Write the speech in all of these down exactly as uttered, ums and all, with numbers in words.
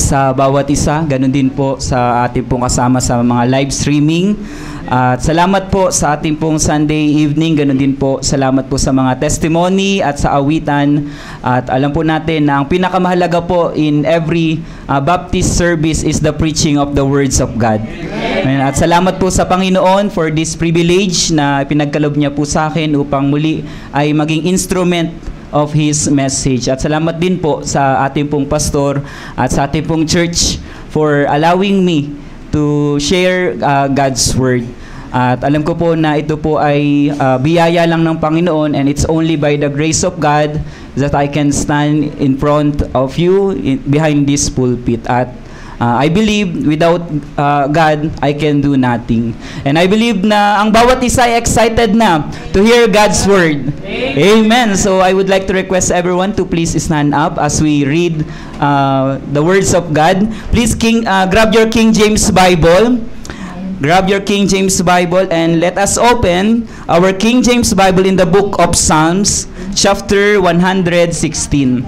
sa bawat isa. Ganun din po sa ating pong kasama sa mga live streaming. At salamat po sa ating pong Sunday evening. Ganun din po, salamat po sa mga testimony at sa awitan. At alam po natin na ang pinakamahalaga po in every uh, Baptist service is the preaching of the words of God. Amen. At salamat po sa Panginoon for this privilege na pinagkaloob niya po sa akin upang muli ay maging instrument of His message. At salamat din po sa ating pong pastor at sa ating pong church for allowing me to share uh, God's Word. At alam ko po na ito po ay uh, biyaya lang ng Panginoon, and it's only by the grace of God that I can stand in front of you in, behind this pulpit. At uh, I believe without uh, God, I can do nothing. And I believe na ang bawat isa ay excited na to hear God's Word. Amen. So I would like to request everyone to please stand up as we read uh, the words of God. Please King, uh, grab your King James Bible. Grab your King James Bible and let us open our King James Bible in the book of Psalms, chapter one hundred sixteen.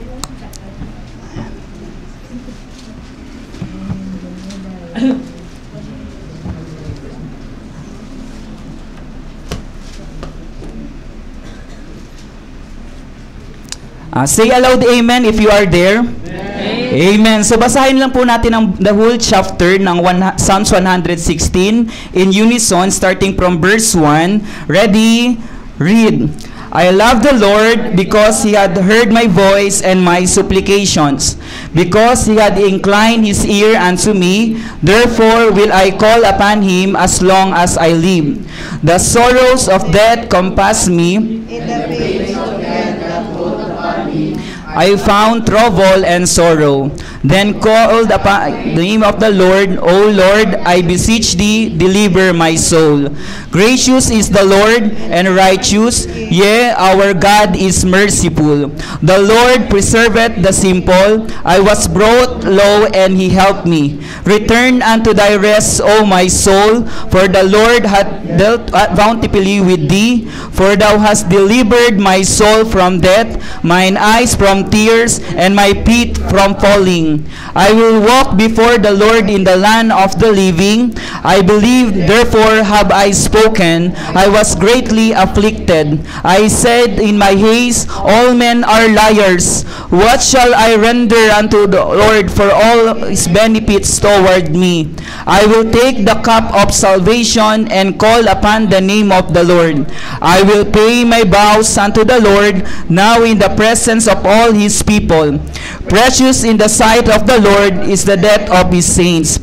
Uh, say aloud, amen, if you are there. Amen. Amen. So basahin lang po natin ang the whole chapter ng one, Psalms one hundred sixteen in unison, starting from verse one. Ready? Read. I love the Lord because He had heard my voice and my supplications, because He had inclined His ear unto me. Therefore will I call upon Him as long as I live. The sorrows of death compass me. In the pains of death that hold upon me, I found trouble and sorrow. Then called upon the name of the Lord. O Lord, I beseech thee, deliver my soul. Gracious is the Lord, and righteous, yea, our God is merciful. The Lord preserveth the simple. I was brought low, and He helped me. Return unto thy rest, O my soul, for the Lord hath dealt bountifully with thee. For thou hast delivered my soul from death, mine eyes from tears, and my feet from falling. I will walk before the Lord in the land of the living. I believe, therefore have I spoken. I was greatly afflicted. I said in my haste, all men are liars. What shall I render unto the Lord for all His benefits toward me? I will take the cup of salvation and call upon the name of the Lord. I will pay my vows unto the Lord now in the presence of all His people. Precious in the sight of the Lord is the death of His saints.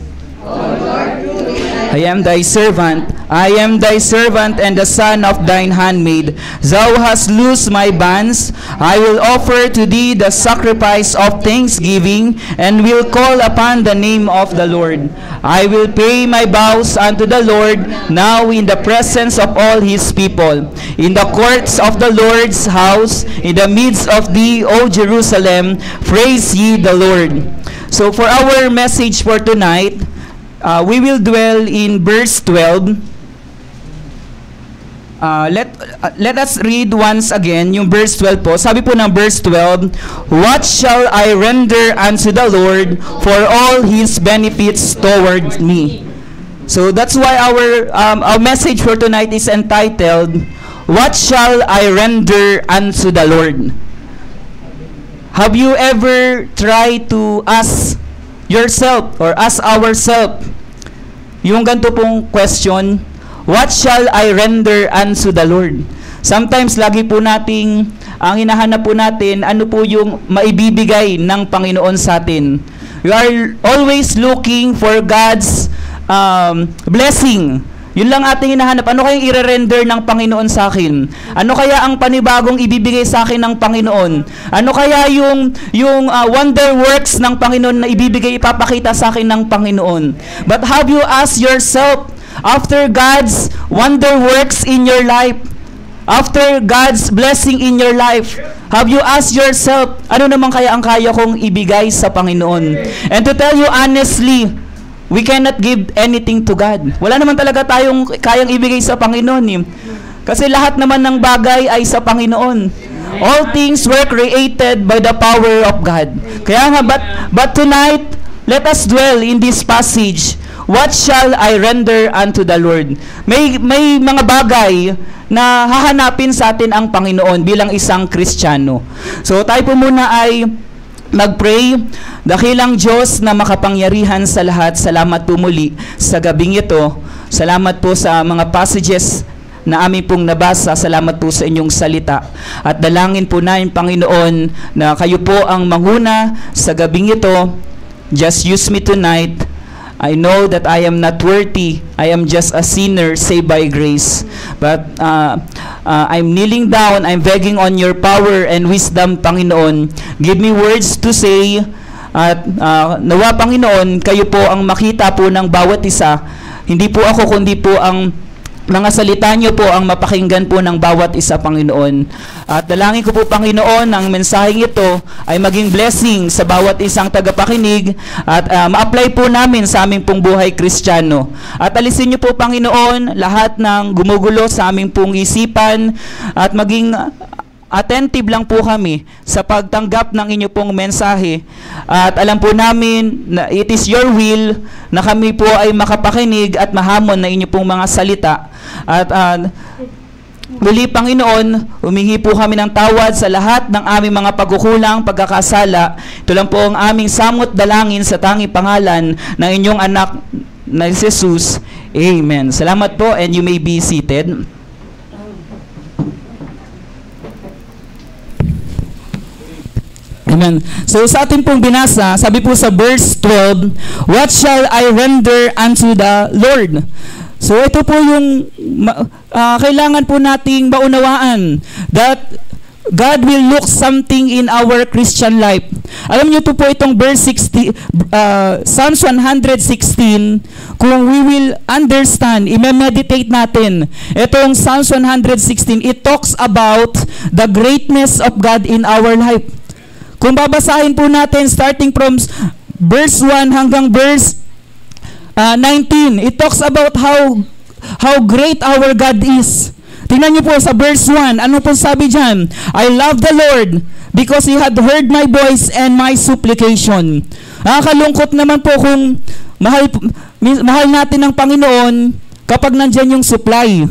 I am thy servant, I am thy servant and the son of thine handmaid. Thou hast loosed my bands. I will offer to thee the sacrifice of thanksgiving, and will call upon the name of the Lord. I will pay my vows unto the Lord now in the presence of all His people. In the courts of the Lord's house, in the midst of thee, O Jerusalem, praise ye the Lord. So for our message for tonight, Uh, we will dwell in verse twelve. Uh, let, uh, let us read once again yung verse twelve po. Sabi po ng verse twelve, what shall I render unto the Lord for all His benefits toward me? So that's why our, um, our message for tonight is entitled, what shall I render unto the Lord? Have you ever tried to ask yourself or ask ourselves yung ganito pong question, what shall I render unto the Lord? Sometimes lagi po nating ang hinahanap po natin ano po yung maibibigay ng Panginoon sa atin. We are always looking for God's um, blessing. Yun lang ating hinahanap. Ano kayang i-render ng Panginoon sa akin? Ano kaya ang panibagong ibibigay sa akin ng Panginoon? Ano kaya yung, yung uh, wonder works ng Panginoon na ibibigay, ipapakita sa akin ng Panginoon? But have you asked yourself, after God's wonder works in your life, after God's blessing in your life, have you asked yourself, ano naman kaya ang kaya kong ibigay sa Panginoon? And to tell you honestly, we cannot give anything to God. Wala naman talaga tayong kayang ibigay sa Panginoon. Eh. Kasi lahat naman ng bagay ay sa Panginoon. All things were created by the power of God. Kaya nga, but, but tonight, let us dwell in this passage. What shall I render unto the Lord? May, may mga bagay na hahanapin sa atin ang Panginoon bilang isang Kristiyano. So tayo po muna ay mag-pray. Dakilang Diyos na makapangyarihan sa lahat, salamat po muli sa gabing ito. Salamat po sa mga passages na amin pong nabasa. Salamat po sa inyong salita. At dalangin po namin, Panginoon, na kayo po ang manguna sa gabing ito. Just use me tonight. I know that I am not worthy. I am just a sinner saved by grace. But uh, uh, I'm kneeling down. I'm begging on your power and wisdom, Panginoon. Give me words to say. At uh, nawa, Panginoon, kayo po ang makita po ng bawat isa. Hindi po ako, kundi po ang mga salita niyo po ang mapakinggan po ng bawat isa, Panginoon. At dalangin ko po, Panginoon, ang mensaheng ito ay maging blessing sa bawat isang tagapakinig at uh, ma-apply po namin sa aming pong buhay Kristiyano. At alisin niyo po, Panginoon, lahat ng gumugulo sa aming pong isipan at maging attentive lang po kami sa pagtanggap ng inyo pong mensahe. At alam po namin na it is your will na kami po ay makapakinig at mahamon na inyo pong mga salita. At uh, muli, Panginoon, humingi po kami ng tawad sa lahat ng aming mga pagkukulang, pagkakasala. Ito lang po ang aming samot dalangin sa tanging pangalan ng inyong anak na Jesus. Amen. Salamat po, and you may be seated. Amen. So sa atin pong binasa, sabi po sa verse twelve, what shall I render unto the Lord? So ito po yung uh, kailangan po nating maunawaan, that God will look something in our Christian life. Alam niyo po po itong verse sixty, uh, Psalms one sixteen, kung we will understand, i-meditate natin, itong Psalms one sixteen, it talks about the greatness of God in our life. Kung babasahin po natin starting from verse one hanggang verse uh, nineteen, it talks about how how great our God is. Tingnan niyo po sa verse one, ano po sabi diyan? I love the Lord because He had heard my voice and my supplication. Nakakalungkot naman po kung mahal, mahal natin ng Panginoon kapag nandiyan yung supply.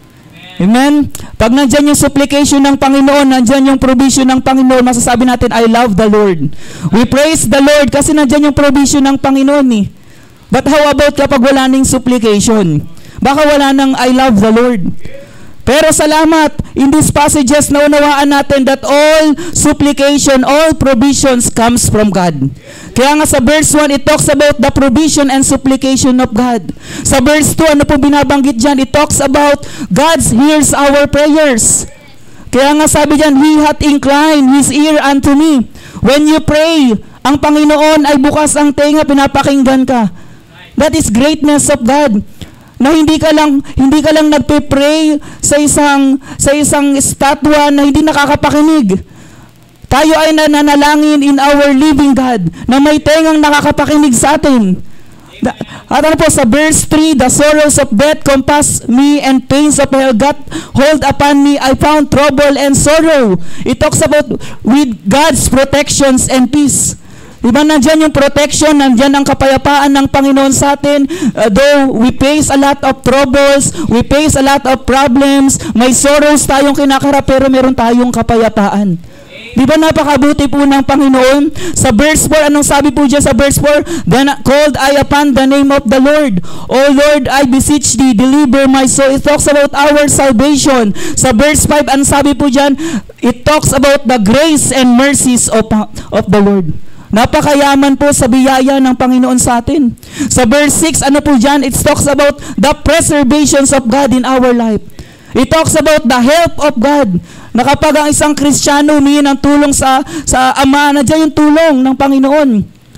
Amen? Pag nandyan yung supplication ng Panginoon, nandyan yung provision ng Panginoon, masasabi natin, I love the Lord. We praise the Lord kasi nandyan yung provision ng Panginoon eh. But how about kapag wala ning supplication? Baka wala nang I love the Lord. Pero salamat, in these passages, naunawaan natin that all supplication, all provisions comes from God. Kaya nga sa verse one, it talks about the provision and supplication of God. Sa verse two, ano po binabanggit dyan? It talks about God hears our prayers. Kaya nga sabi dyan, He hath inclined His ear unto me. When you pray, ang Panginoon ay bukas ang tenga, pinapakinggan ka. That is greatness of God. Na hindi ka lang hindi ka lang nagpe-pray sa isang sa isang estatwa na hindi nakakapakinig. Tayo ay nananalangin in our living God na may tengang nakakapakinig sa atin. Da, at ano po sa verse three, the sorrows of death compass me and pains of hell got hold upon me. I found trouble and sorrow. It talks about with God's protections and peace. Diba nandyan yung protection, nandyan ang kapayapaan ng Panginoon sa atin. Uh, though we face a lot of troubles, we face a lot of problems, may sorrows tayong kinakarap, pero meron tayong kapayapaan. Diba napakabuti po ng Panginoon? Sa verse four, anong sabi po dyan sa verse four? Then called I upon the name of the Lord. O Lord, I beseech thee, deliver my soul. It talks about our salvation. Sa verse five, anong sabi po dyan? It talks about the grace and mercies of, of the Lord. Napakayaman po sa biyaya ng Panginoon sa atin. Sa verse six, ano po dyan? It talks about the preservations of God in our life. It talks about the help of God. Na kapag ang isang Kristiyano humingi ng tulong sa, sa Ama, nandiyan yung tulong ng Panginoon.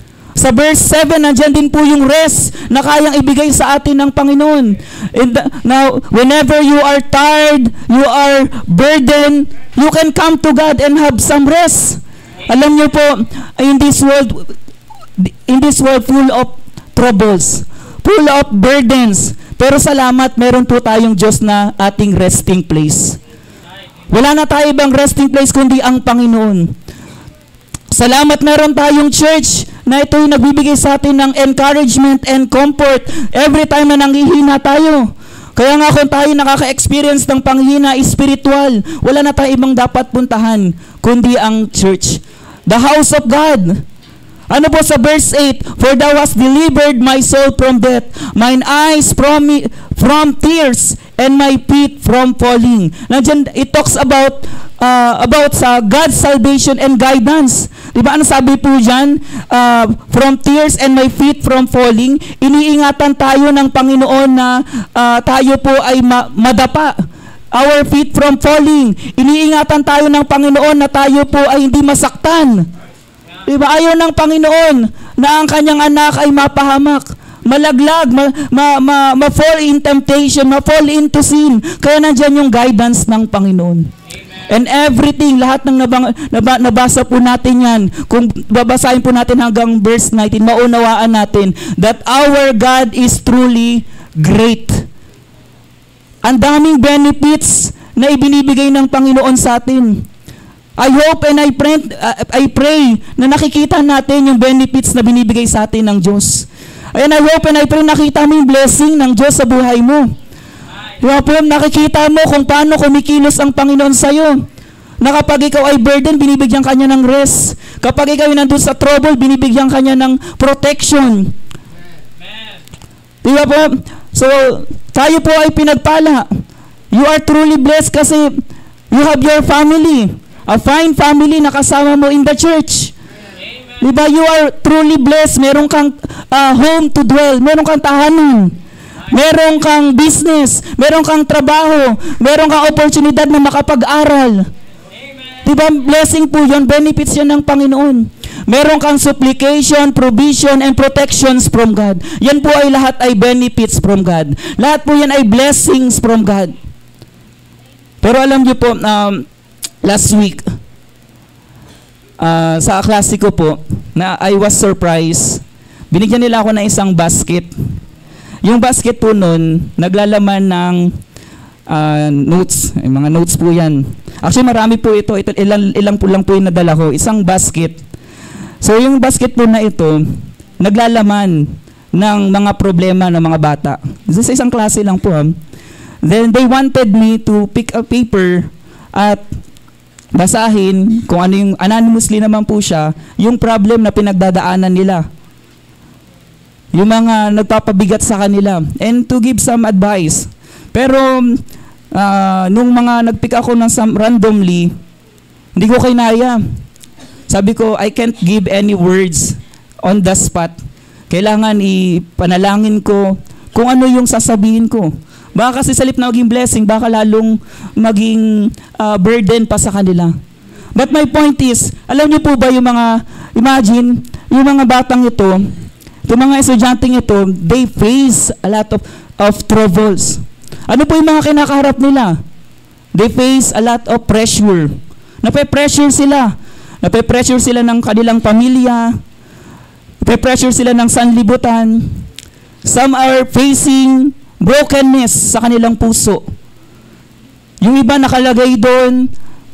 Sa verse seven, nandiyan din po yung rest na kayang ibigay sa atin ng Panginoon. And the, now, whenever you are tired, you are burdened, you can come to God and have some rest. Alam niyo po, in this world, in this world full of troubles, full of burdens, pero salamat, meron po tayong Diyos na ating resting place. Wala na tayo ibang resting place kundi ang Panginoon. Salamat, meron tayong church na ito yung nagbibigay sa atin ng encouragement and comfort every time na nanghihina tayo. Kaya nga kung tayo nakaka-experience ng panghina spiritual, wala na tayo ibang dapat puntahan kundi ang church, the house of God. Ano po sa verse eight? For thou hast delivered my soul from death, mine eyes from, from tears, and my feet from falling. Nandiyan, it talks about uh, about sa God's salvation and guidance. Diba ano sabi po dyan? Uh, from tears and my feet from falling. Iniingatan tayo ng Panginoon na uh, tayo po ay ma- madapa. Our feet from falling. Iniingatan tayo ng Panginoon na tayo po ay hindi masaktan. Diba? Ayaw ng Panginoon na ang kanyang anak ay mapahamak, malaglag, ma, ma, ma, ma-fall in temptation, ma-fall into sin. Kaya nandyan yung guidance ng Panginoon. Amen. And everything, lahat ng nabang, naba, nabasa po natin yan, kung babasahin po natin hanggang verse nineteen, maunawaan natin that our God is truly great. Ang daming benefits na ibinibigay ng Panginoon sa atin. I hope and I pray, uh, I pray na nakikita natin yung benefits na binibigay sa atin ng Diyos. And I hope and I pray nakita mo yung blessing ng Diyos sa buhay mo. Diba po, nakikita mo kung paano kumikilos ang Panginoon sa'yo. Na kapag ikaw ay burden, binibigyan kanya ng rest. Kapag ikaw ay nandun sa trouble, binibigyan kanya ng protection. Diba po? So, tayo po ay pinagpala. You are truly blessed kasi you have your family. A fine family na kasama mo in the church. Amen. Diba? You are truly blessed. Meron kang uh, home to dwell. Meron kang tahanan. Meron kang business. Meron kang trabaho. Meron kang oportunidad na makapag-aral. Amen. Diba? Blessing po yun. Benefits yun ng Panginoon. Meron kang supplication, provision, and protections from God. Yan po ay lahat ay benefits from God. Lahat po yan ay blessings from God. Pero alam niyo po, um, last week, uh, sa klase ko po, na I was surprised, binigyan nila ako ng isang basket. Yung basket po nun, naglalaman ng uh, notes. Ay, mga notes po yan. Actually, marami po ito. ito ilang, ilang po lang po yung nadala ko. Isang basket. So, yung basket po na ito, naglalaman ng mga problema ng mga bata. Sa isang klase lang po. Ha? Then, they wanted me to pick a paper at basahin kung ano yung, anonymously naman po siya, yung problem na pinagdadaanan nila. Yung mga nagpapabigat sa kanila. And to give some advice. Pero, uh, nung mga nagpick ako ng some randomly, hindi ko kinaya. Sabi ko, I can't give any words on the spot. Kailangan ipanalangin ko kung ano yung sasabihin ko. Baka kasi sa halip na maging blessing, baka lalong maging uh, burden pa sa kanila. But my point is, alam niyo po ba yung mga, imagine, yung mga batang ito, yung mga estudyanteng ito, they face a lot of, of troubles. Ano po yung mga kinakaharap nila? They face a lot of pressure. Nape-pressure sila. Nape-pressure sila ng kanilang pamilya. Nape-pressure sila ng sanlibutan. Some are facing brokenness sa kanilang puso. Yung iba nakalagay doon,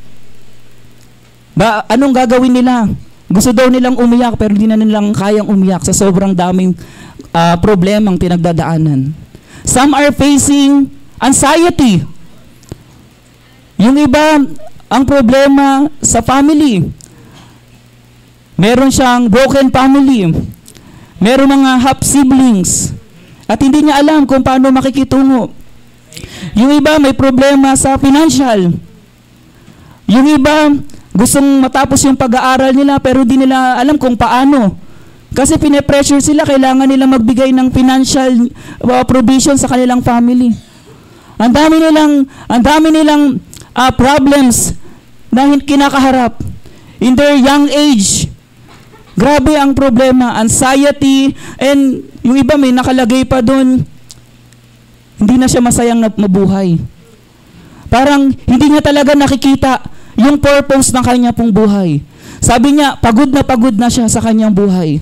ba, anong gagawin nila? Gusto daw nilang umiyak pero hindi na nilang kayang umiyak sa sobrang daming uh, problemang pinagdadaanan. Some are facing anxiety. Yung iba, ang problema sa family. Meron siyang broken family. Meron mga half-siblings. At hindi niya alam kung paano makikitungo. Yung iba may problema sa financial. Yung iba gustong matapos yung pag-aaral nila pero di nila alam kung paano. Kasi pine-pressure sila, kailangan nila magbigay ng financial uh, provision sa kanilang family. Ang dami nilang, ang dami nilang uh, problems na kinakaharap in their young age. Grabe ang problema, anxiety, and yung iba may nakalagay pa doon, hindi na siya masayang na mabuhay. Parang hindi niya talaga nakikita yung purpose ng kanya pong buhay. Sabi niya, pagod na pagod na siya sa kanyang buhay.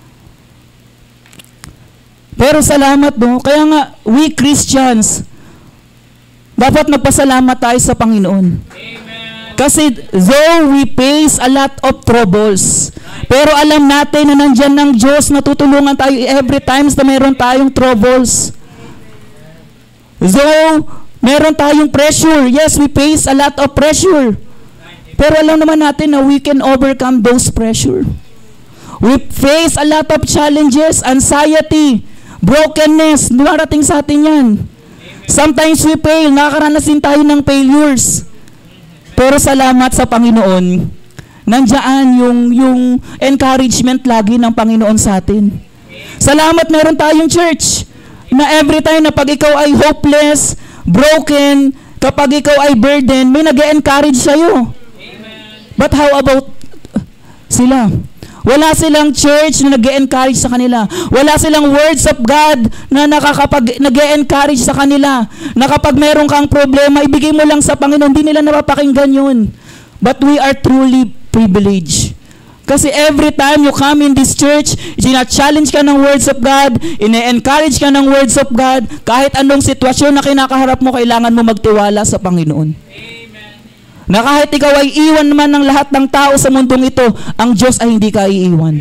Pero salamat no, kaya nga, we Christians, dapat nagpasalamat tayo sa Panginoon. Amen. Kasi though we face a lot of troubles, Pero alam natin na nandyan ng Diyos na tutulungan tayo every times na meron tayong troubles. So, meron tayong pressure. Yes, we face a lot of pressure. Pero alam naman natin na we can overcome those pressure. We face a lot of challenges, anxiety, brokenness. Dumarating sa atin yan. Sometimes we fail. Nakakaranas din tayo ng failures. Pero salamat sa Panginoon. Nandiyan yung, yung encouragement lagi ng Panginoon sa atin. Salamat meron tayong church na every time na pag ikaw ay hopeless, broken, kapag ikaw ay burden, may nag-encourage sa'yo. But how about sila? Wala silang church na nag-encourage sa kanila. Wala silang words of God na nakakapag nag-encourage sa kanila. Na kapag meron kang problema, ibigay mo lang sa Panginoon. Hindi nila napapakinggan yun. But we are truly privileged. Kasi every time you come in this church, ina-challenge ka ng words of God, ina-encourage ka ng words of God, kahit anong sitwasyon na kinakaharap mo, kailangan mo magtiwala sa Panginoon. Na kahit ikaw ay iwan naman ng lahat ng tao sa mundong ito, ang Diyos ay hindi ka iiwan.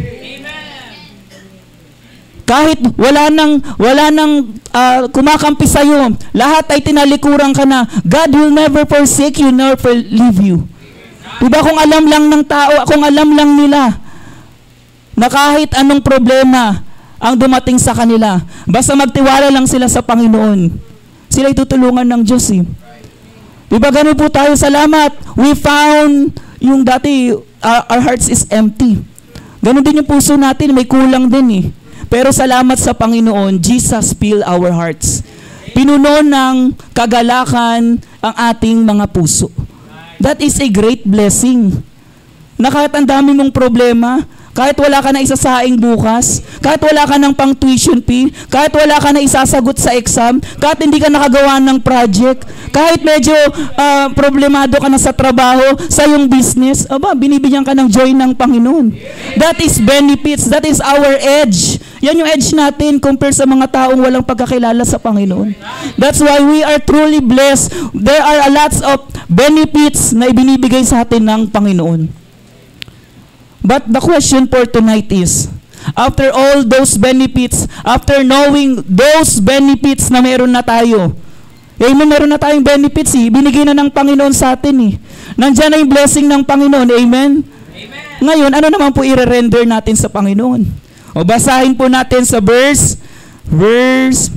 Kahit wala nang, wala nang uh, kumakampi sa'yo, lahat ay tinalikuran ka na, God will never forsake you nor leave you. Diba kung alam lang ng tao, kung alam lang nila, na kahit anong problema ang dumating sa kanila, basta magtiwala lang sila sa Panginoon, sila tutulungan ng Diyos eh. Diba ganun po tayo, salamat. We found yung dati, uh, our hearts is empty. Ganun din yung puso natin, may kulang din eh. Pero salamat sa Panginoon, Jesus fill our hearts. Pinuno ng kagalakan ang ating mga puso. That is a great blessing. Na kahit ang dami mong problema, kahit wala ka na isasaing bukas, kahit wala ka ng pang tuition fee, kahit wala ka na isasagot sa exam, kahit hindi ka nakagawa ng project, kahit medyo uh, problemado ka na sa trabaho, sa iyong business, aba, binibigyan ka ng joy ng Panginoon. That is benefits. That is our edge. Yan yung edge natin compare sa mga taong walang pagkakilala sa Panginoon. That's why we are truly blessed. There are a lots of benefits na ibinibigay sa atin ng Panginoon. But the question for tonight is, after all those benefits, after knowing those benefits na meron na tayo, amen, meron na tayong benefits eh, binigay na ng Panginoon sa atin eh. Nandiyan na yung blessing ng Panginoon, amen? Amen. Ngayon, ano naman po i-render natin sa Panginoon? O basahin po natin sa verse, verse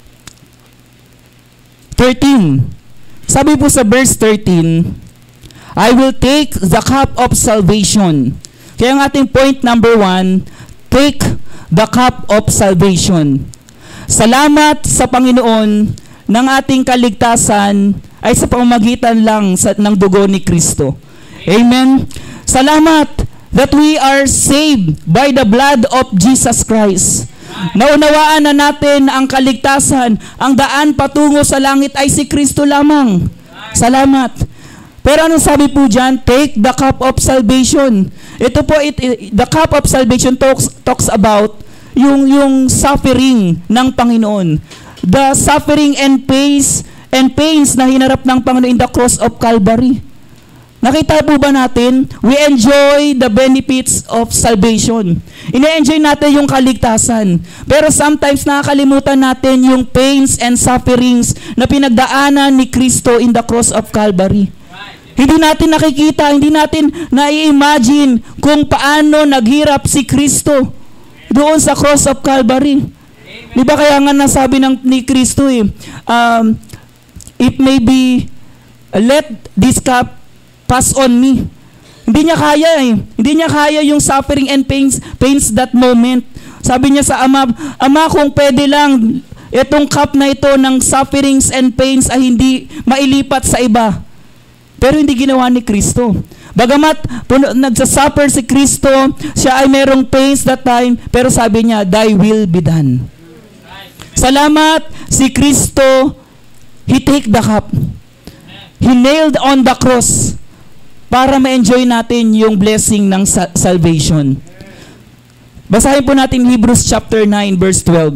thirteen. Sabi po sa verse thirteen, I will take the cup of salvation. Kaya ang ating point number one, take the cup of salvation. Salamat sa Panginoon ng ating kaligtasan ay sa pamamagitan lang sa, ng dugo ni Kristo. Amen. Salamat that we are saved by the blood of Jesus Christ. Naunawaan na natin ang kaligtasan, ang daan patungo sa langit ay si Kristo lamang. Salamat. Pero anong sabi po dyan? Take the cup of salvation. Ito po, it, it, the cup of salvation talks, talks about yung, yung suffering ng Panginoon. The suffering and pains, and pains na hinarap ng Panginoon in the cross of Calvary. Nakita po ba natin? We enjoy the benefits of salvation. Ine-enjoy natin yung kaligtasan. Pero sometimes nakakalimutan natin yung pains and sufferings na pinagdaanan ni Kristo in the cross of Calvary. Hindi natin nakikita, hindi natin nai-imagine kung paano naghirap si Kristo doon sa cross of Calvary. Di ba kaya nga nasabi ng, ni Kristo eh, um, it may be, let this cup pass on me. Hindi niya kaya eh. Hindi niya kaya yung suffering and pains, pains that moment. Sabi niya sa Ama, Ama, kung pwede lang, itong cup na ito ng sufferings and pains ay hindi mailipat sa iba. Pero hindi ginawa ni Kristo. Bagamat nagsasuffer si Kristo, siya ay merong pains that time, pero sabi niya, thy will be done. Salamat, si Kristo, He take the cup. He nailed on the cross para ma-enjoy natin yung blessing ng sa- salvation. Basahin po natin Hebrews chapter nine, verse twelve.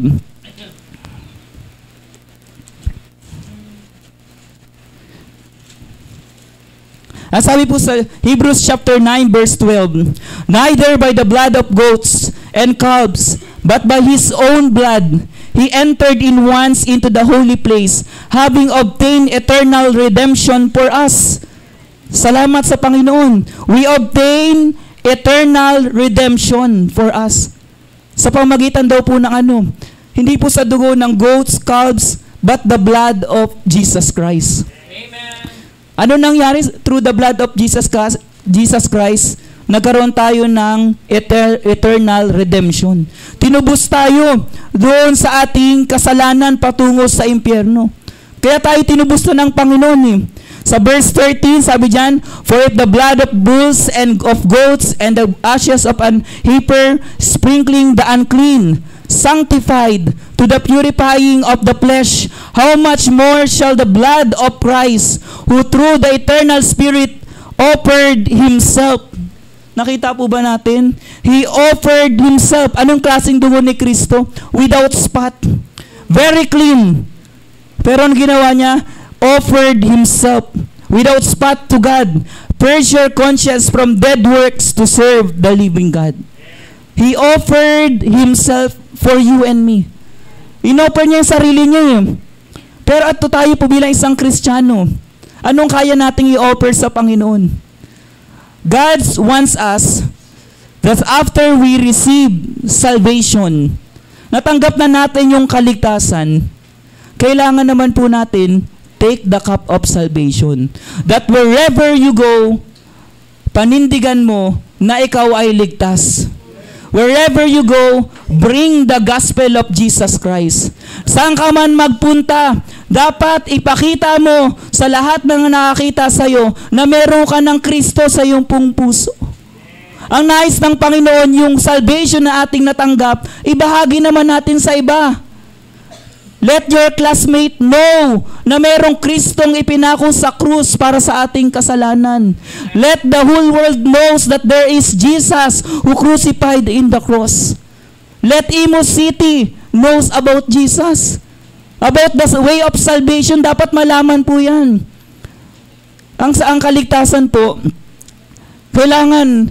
Ang sabi po sa Hebrews chapter nine verse twelve, neither by the blood of goats and calves, but by his own blood, he entered in once into the holy place, having obtained eternal redemption for us. Salamat sa Panginoon. We obtain eternal redemption for us. Sa pamagitan daw po ng ano, hindi po sa dugo ng goats, calves, but the blood of Jesus Christ. Amen. Ano nangyari through the blood of Jesus Christ? Jesus Christ, nagkaroon tayo ng eter- eternal redemption. Tinubos tayo doon sa ating kasalanan patungo sa impyerno. Kaya tayo tinubos na ng Panginoon eh. Sa verse thirteen, sabi dyan, for if the blood of bulls and of goats and the ashes of an heifer sprinkling the unclean sanctified to the purifying of the flesh, how much more shall the blood of Christ, who through the eternal Spirit offered Himself. Nakita po ba natin? He offered Himself. Anong klaseng dugo ni Kristo? Without spot. Very clean. Pero ang ginawa niya? Offered Himself without spot to God. Purge your conscience from dead works to serve the living God. He offered Himself for you and me. Inoffer niya yung sarili niya eh. Pero ato tayo po bilang isang Kristiyano, anong kaya nating i-offer sa Panginoon? God wants us that after we receive salvation, natanggap na natin yung kaligtasan, kailangan naman po natin take the cup of salvation. That wherever you go, panindigan mo na ikaw ay ligtas. Wherever you go, bring the gospel of Jesus Christ. Saan ka man magpunta, dapat ipakita mo sa lahat ng nakakita sa iyo na meron ka ng Kristo sa iyong pong puso. Ang nais ng Panginoon, yung salvation na ating natanggap, ibahagi naman natin sa iba. Let your classmate know na merong Kristong ipinako sa krus para sa ating kasalanan. Let the whole world knows that there is Jesus who crucified in the cross. Let Imo City knows about Jesus. About the way of salvation, dapat malaman po yan. Ang saang kaligtasan po, kailangan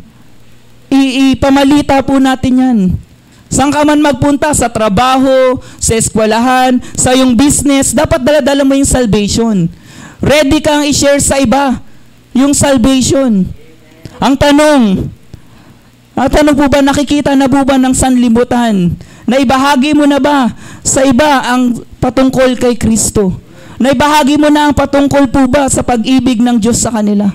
ipamalita po natin yan. Saan ka man magpunta, sa trabaho, sa eskwelahan, sa iyong business, dapat dala-dala mo yung salvation. Ready kang i-share sa iba yung salvation. Ang tanong, ang tanong po ba, nakikita na po ba ng sanlibutan? Naibahagi mo na ba sa iba ang patungkol kay Kristo? Naibahagi mo na ang patungkol po ba sa pag-ibig ng Diyos sa kanila?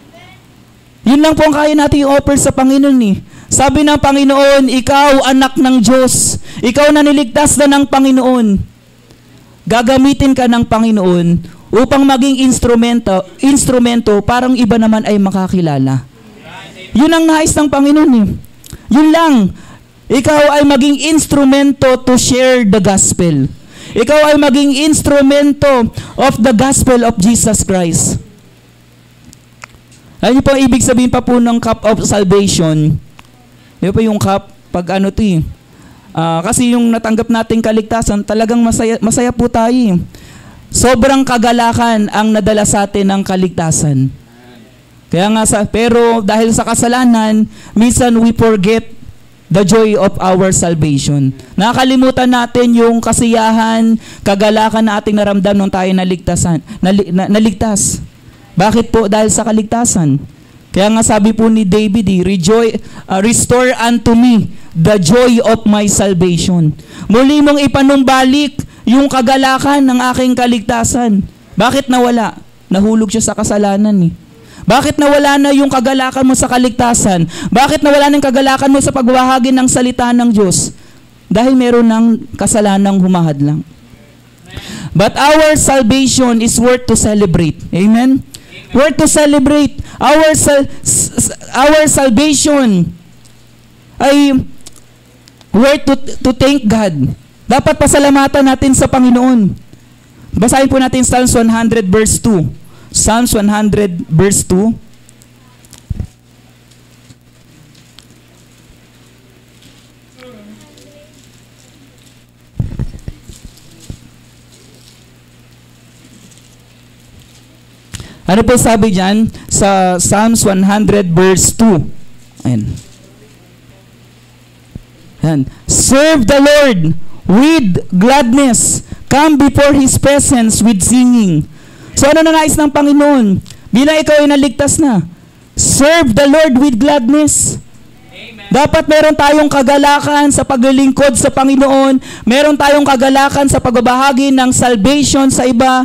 Yun lang po ang kaya natin i-offer sa Panginoon eh. Sabi ng Panginoon, ikaw anak ng Diyos. Ikaw na niligtas na ng Panginoon. Gagamitin ka ng Panginoon upang maging instrumento, instrumento parang iba naman ay makakilala. Yun ang nais ng Panginoon eh. Yun lang. Ikaw ay maging instrumento to share the gospel. Ikaw ay maging instrumento of the gospel of Jesus Christ. Alam niyo po, ibig sabihin pa po ng cup of salvation. Di ba yung cup, pag ano ito eh. Uh, kasi yung natanggap nating kaligtasan, talagang masaya, masaya po tayo eh. Sobrang kagalakan ang nadala sa atin ng kaligtasan. Kaya nga sa, pero dahil sa kasalanan, minsan we forget the joy of our salvation. Nakakalimutan natin yung kasiyahan, kagalakan na ating naramdam nung tayo naligtasan, nali, na, naligtas. Bakit po? Dahil sa kaligtasan. Kaya nga sabi po ni David, eh, Rejoy, uh, restore unto me the joy of my salvation. Muli mong ipanumbalik yung kagalakan ng aking kaligtasan. Bakit nawala? Nahulog siya sa kasalanan eh. Bakit nawala na yung kagalakan mo sa kaligtasan? Bakit nawala na yung kagalakan mo sa pagbahagi ng salita ng Diyos? Dahil meron ng kasalanang humahadlang. But our salvation is worth to celebrate. Amen? Worth to celebrate. Our sal our salvation ay worth to, to thank God. Dapat pasalamatan natin sa Panginoon. Basahin po natin Psalms one hundred verse two. Psalms one hundred verse two. Ano po sabi diyan sa Psalms one hundred verse two? Ayan. Ayan. Serve the Lord with gladness. Come before His presence with singing. So ano na nais ng Panginoon? Bilang ikaw ay naligtas na, serve the Lord with gladness. Amen. Dapat meron tayong kagalakan sa paglilingkod sa Panginoon. Meron tayong kagalakan sa pagbabahagi ng salvation sa iba.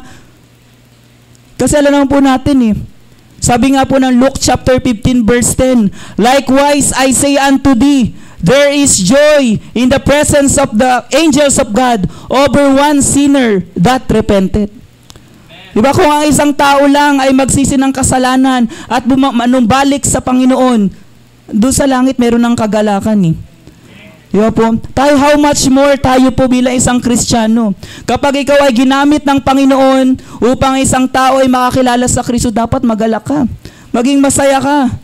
Kasi alam naman po natin eh. Sabi nga po ng Luke chapter fifteen verse ten, likewise I say unto thee, there is joy in the presence of the angels of God over one sinner that repented. Diba kung ang isang tao lang ay magsisi ng kasalanan at bumanumbalik sa Panginoon, doon sa langit meron ng kagalakan eh. Diba po? Tayo, how much more tayo po bilang isang Kristiyano. Kapag ikaw ay ginamit ng Panginoon upang isang tao ay makakilala sa Kristo, dapat magalak ka. Maging masaya ka.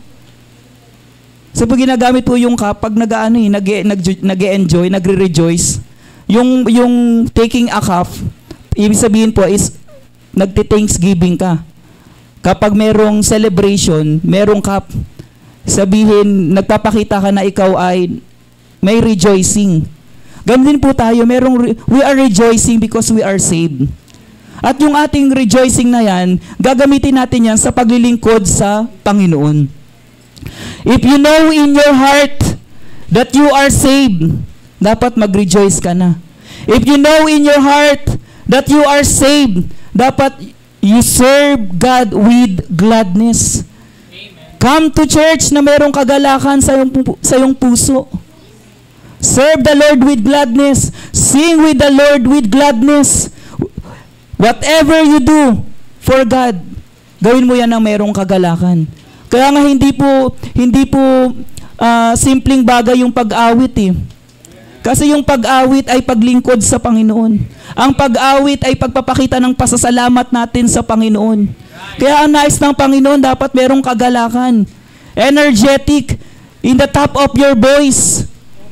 So pag ginagamit po yung cup, pag nag-ano eh, nag-enjoy, nagre-rejoice, yung, yung taking a cup, ibig sabihin po is, nagti-thanksgiving ka. Kapag merong celebration, merong cup, sabihin, nagpapakita ka na ikaw ay may rejoicing. Ganun din po tayo, merong, we are rejoicing because we are saved. At yung ating rejoicing na yan, gagamitin natin yan sa paglilingkod sa Panginoon. If you know in your heart that you are saved, dapat mag-rejoice ka na. If you know in your heart that you are saved, dapat you serve God with gladness. Amen. Come to church na merong kagalakan sa iyong, sa iyong puso. Serve the Lord with gladness. Sing with the Lord with gladness. Whatever you do for God, gawin mo yan ng merong kagalakan. Kaya nga hindi po hindi po uh, simpleng bagay yung pag-awit eh. Kasi yung pag-awit ay paglingkod sa Panginoon. Ang pag-awit ay pagpapakita ng pasasalamat natin sa Panginoon. Kaya ang nais ng Panginoon dapat merong kagalakan. Energetic in the top of your voice.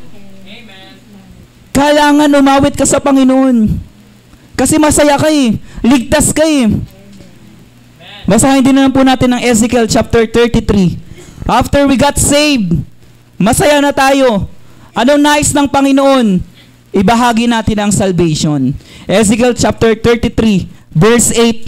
Kailangan umawit ka sa Panginoon. Kasi masaya ka eh. Ligtas ka eh. Basahin din naman po natin ng Ezekiel chapter thirty-three. After we got saved, masaya na tayo. Anong nais ng Panginoon? Ibahagi natin ang salvation. Ezekiel chapter thirty-three, verse eight.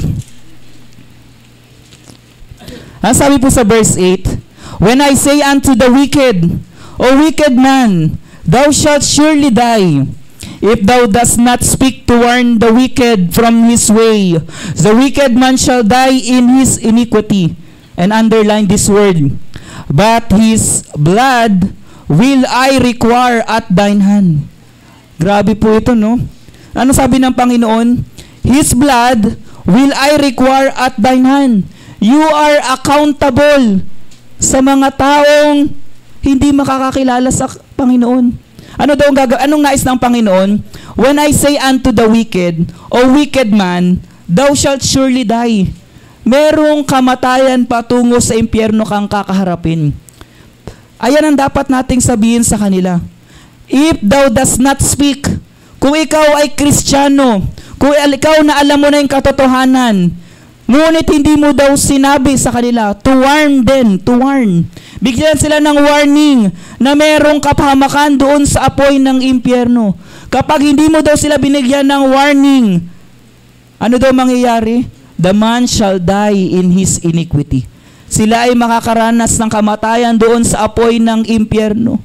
Ang sabi po sa verse eight, when I say unto the wicked, O wicked man, thou shalt surely die, if thou dost not speak to warn the wicked from his way. The wicked man shall die in his iniquity. And underline this word. But his blood will I require at thine hand. Grabe po ito, no? Ano sabi ng Panginoon? His blood will I require at thine hand. You are accountable sa mga taong hindi makakakilala sa Panginoon. Ano daw ang gagawin? Anong nais ng Panginoon? When I say unto the wicked, O wicked man, thou shalt surely die. Merong kamatayan patungo sa impyerno kang kakaharapin. Ayan ang dapat nating sabihin sa kanila. If thou does not speak, kung ikaw ay Kristiyano, kung ikaw na alam mo na yung katotohanan, ngunit hindi mo daw sinabi sa kanila, to warn them, to warn. Bigyan sila ng warning na merong kapahamakan doon sa apoy ng impyerno. Kapag hindi mo daw sila binigyan ng warning, ano daw mangyayari? The man shall die in his iniquity. Sila ay makakaranas ng kamatayan doon sa apoy ng impyerno.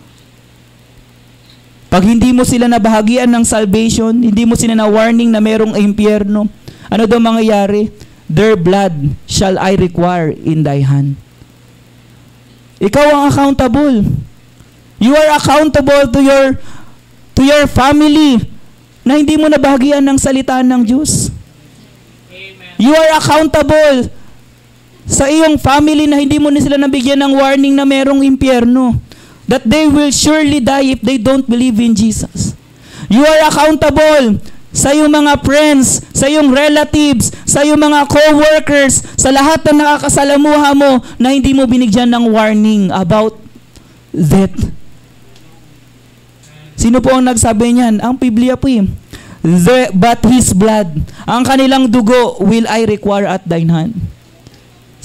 Pag hindi mo sila nabahagian ng salvation, hindi mo sila na warning na merong impyerno, ano daw mangyayari? Their blood shall I require in thy hand. Ikaw ang accountable. You are accountable to your to your family na hindi mo nabahagian ng salita ng Diyos. Amen. You are accountable sa iyong family na hindi mo na sila nabigyan ng warning na merong impyerno. That they will surely die if they don't believe in Jesus. You are accountable sa iyong mga friends, sa iyong relatives, sa iyong mga co-workers, sa lahat na nakakasalamuha mo na hindi mo binigyan ng warning about that. Sino po ang nagsabi niyan? Ang Biblia po eh. The, but his blood, ang kanilang dugo will I require at thine hand.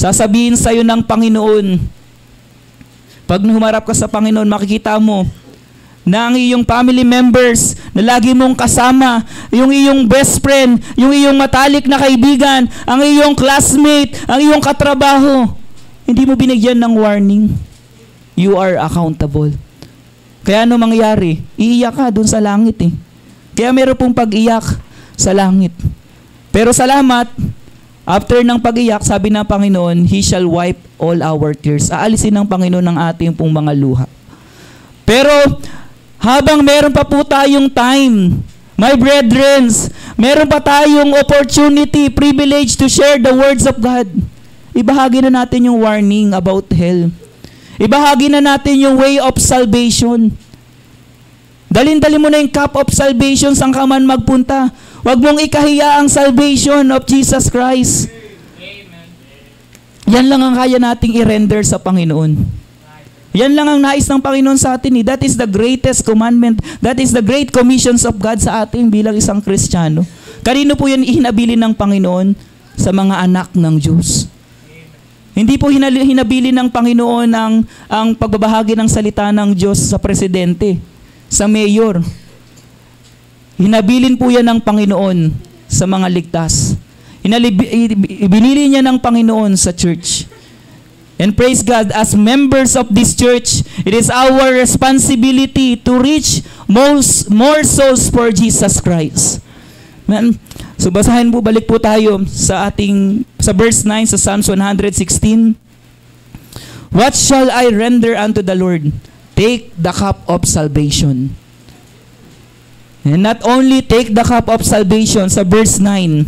Sasabihin sa'yo ng Panginoon, pag humarap ka sa Panginoon, makikita mo na ang iyong family members na lagi mong kasama, yung iyong best friend, yung iyong matalik na kaibigan, ang iyong classmate, ang iyong katrabaho, hindi mo binigyan ng warning. You are accountable. Kaya ano mangyayari? Iiyak ka dun sa langit eh. Kaya meron pong pag-iyak sa langit. Pero salamat, after ng pag-iyak, sabi ng Panginoon, He shall wipe all our tears. Aalisin ng Panginoon ang ating pong mga luha. Pero habang meron pa po tayong time, my brethren, meron pa tayong opportunity, privilege to share the words of God. Ibahagi na natin yung warning about hell. Ibahagi na natin yung way of salvation. Dalin-dali mo na yung cup of salvation saan ka man magpunta. Huwag mong ikahiya ang salvation of Jesus Christ. Amen. Yan lang ang kaya nating i-render sa Panginoon. Yan lang ang nais ng Panginoon sa atin. Eh. That is the greatest commandment. That is the great commissions of God sa atin bilang isang Kristiyano. Kanino po yan ihinabili ng Panginoon? Sa mga anak ng Diyos. Hindi po hinabili ng Panginoon ang, ang pagbabahagi ng salita ng Diyos sa presidente, sa mayor. Hinabilin po yan ng Panginoon sa mga ligtas. Hinalib, ibinili niya ng Panginoon sa church. And praise God, as members of this church, it is our responsibility to reach most, more souls for Jesus Christ. Man, so basahin po, balik po tayo sa ating, sa verse nine sa Psalms one sixteen. What shall I render unto the Lord? Take the cup of salvation. And not only take the cup of salvation, sa verse nine.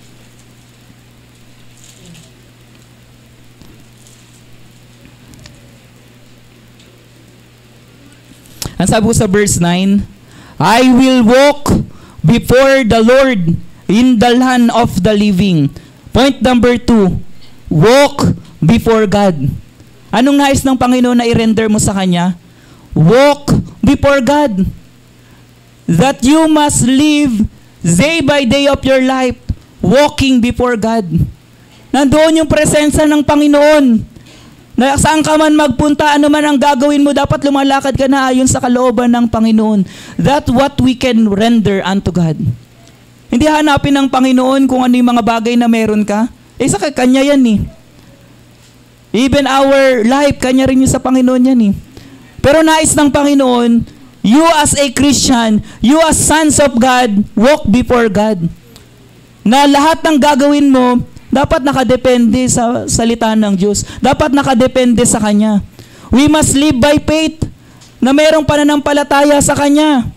Ang sabi ko sa verse nine, I will walk before the Lord in the land of the living. Point number two, walk before God. Anong nais ng Panginoon na i-render mo sa Kanya? Walk before God. That you must live day by day of your life walking before God. Nandoon yung presensya ng Panginoon. Na saan ka man magpunta, ano man ang gagawin mo, dapat lumalakad ka na ayon sa kalooban ng Panginoon. That what we can render unto God. Hindi hanapin ng Panginoon kung ano yung mga bagay na meron ka. Eh, sa Kanya yan eh. Even our life, Kanya rin yung sa Panginoon yan eh. Pero nais ng Panginoon, you as a Christian, you as sons of God, walk before God. Na lahat ng gagawin mo, dapat nakadepende sa salita ng Diyos. Dapat nakadepende sa Kanya. We must live by faith na mayroong pananampalataya sa Kanya.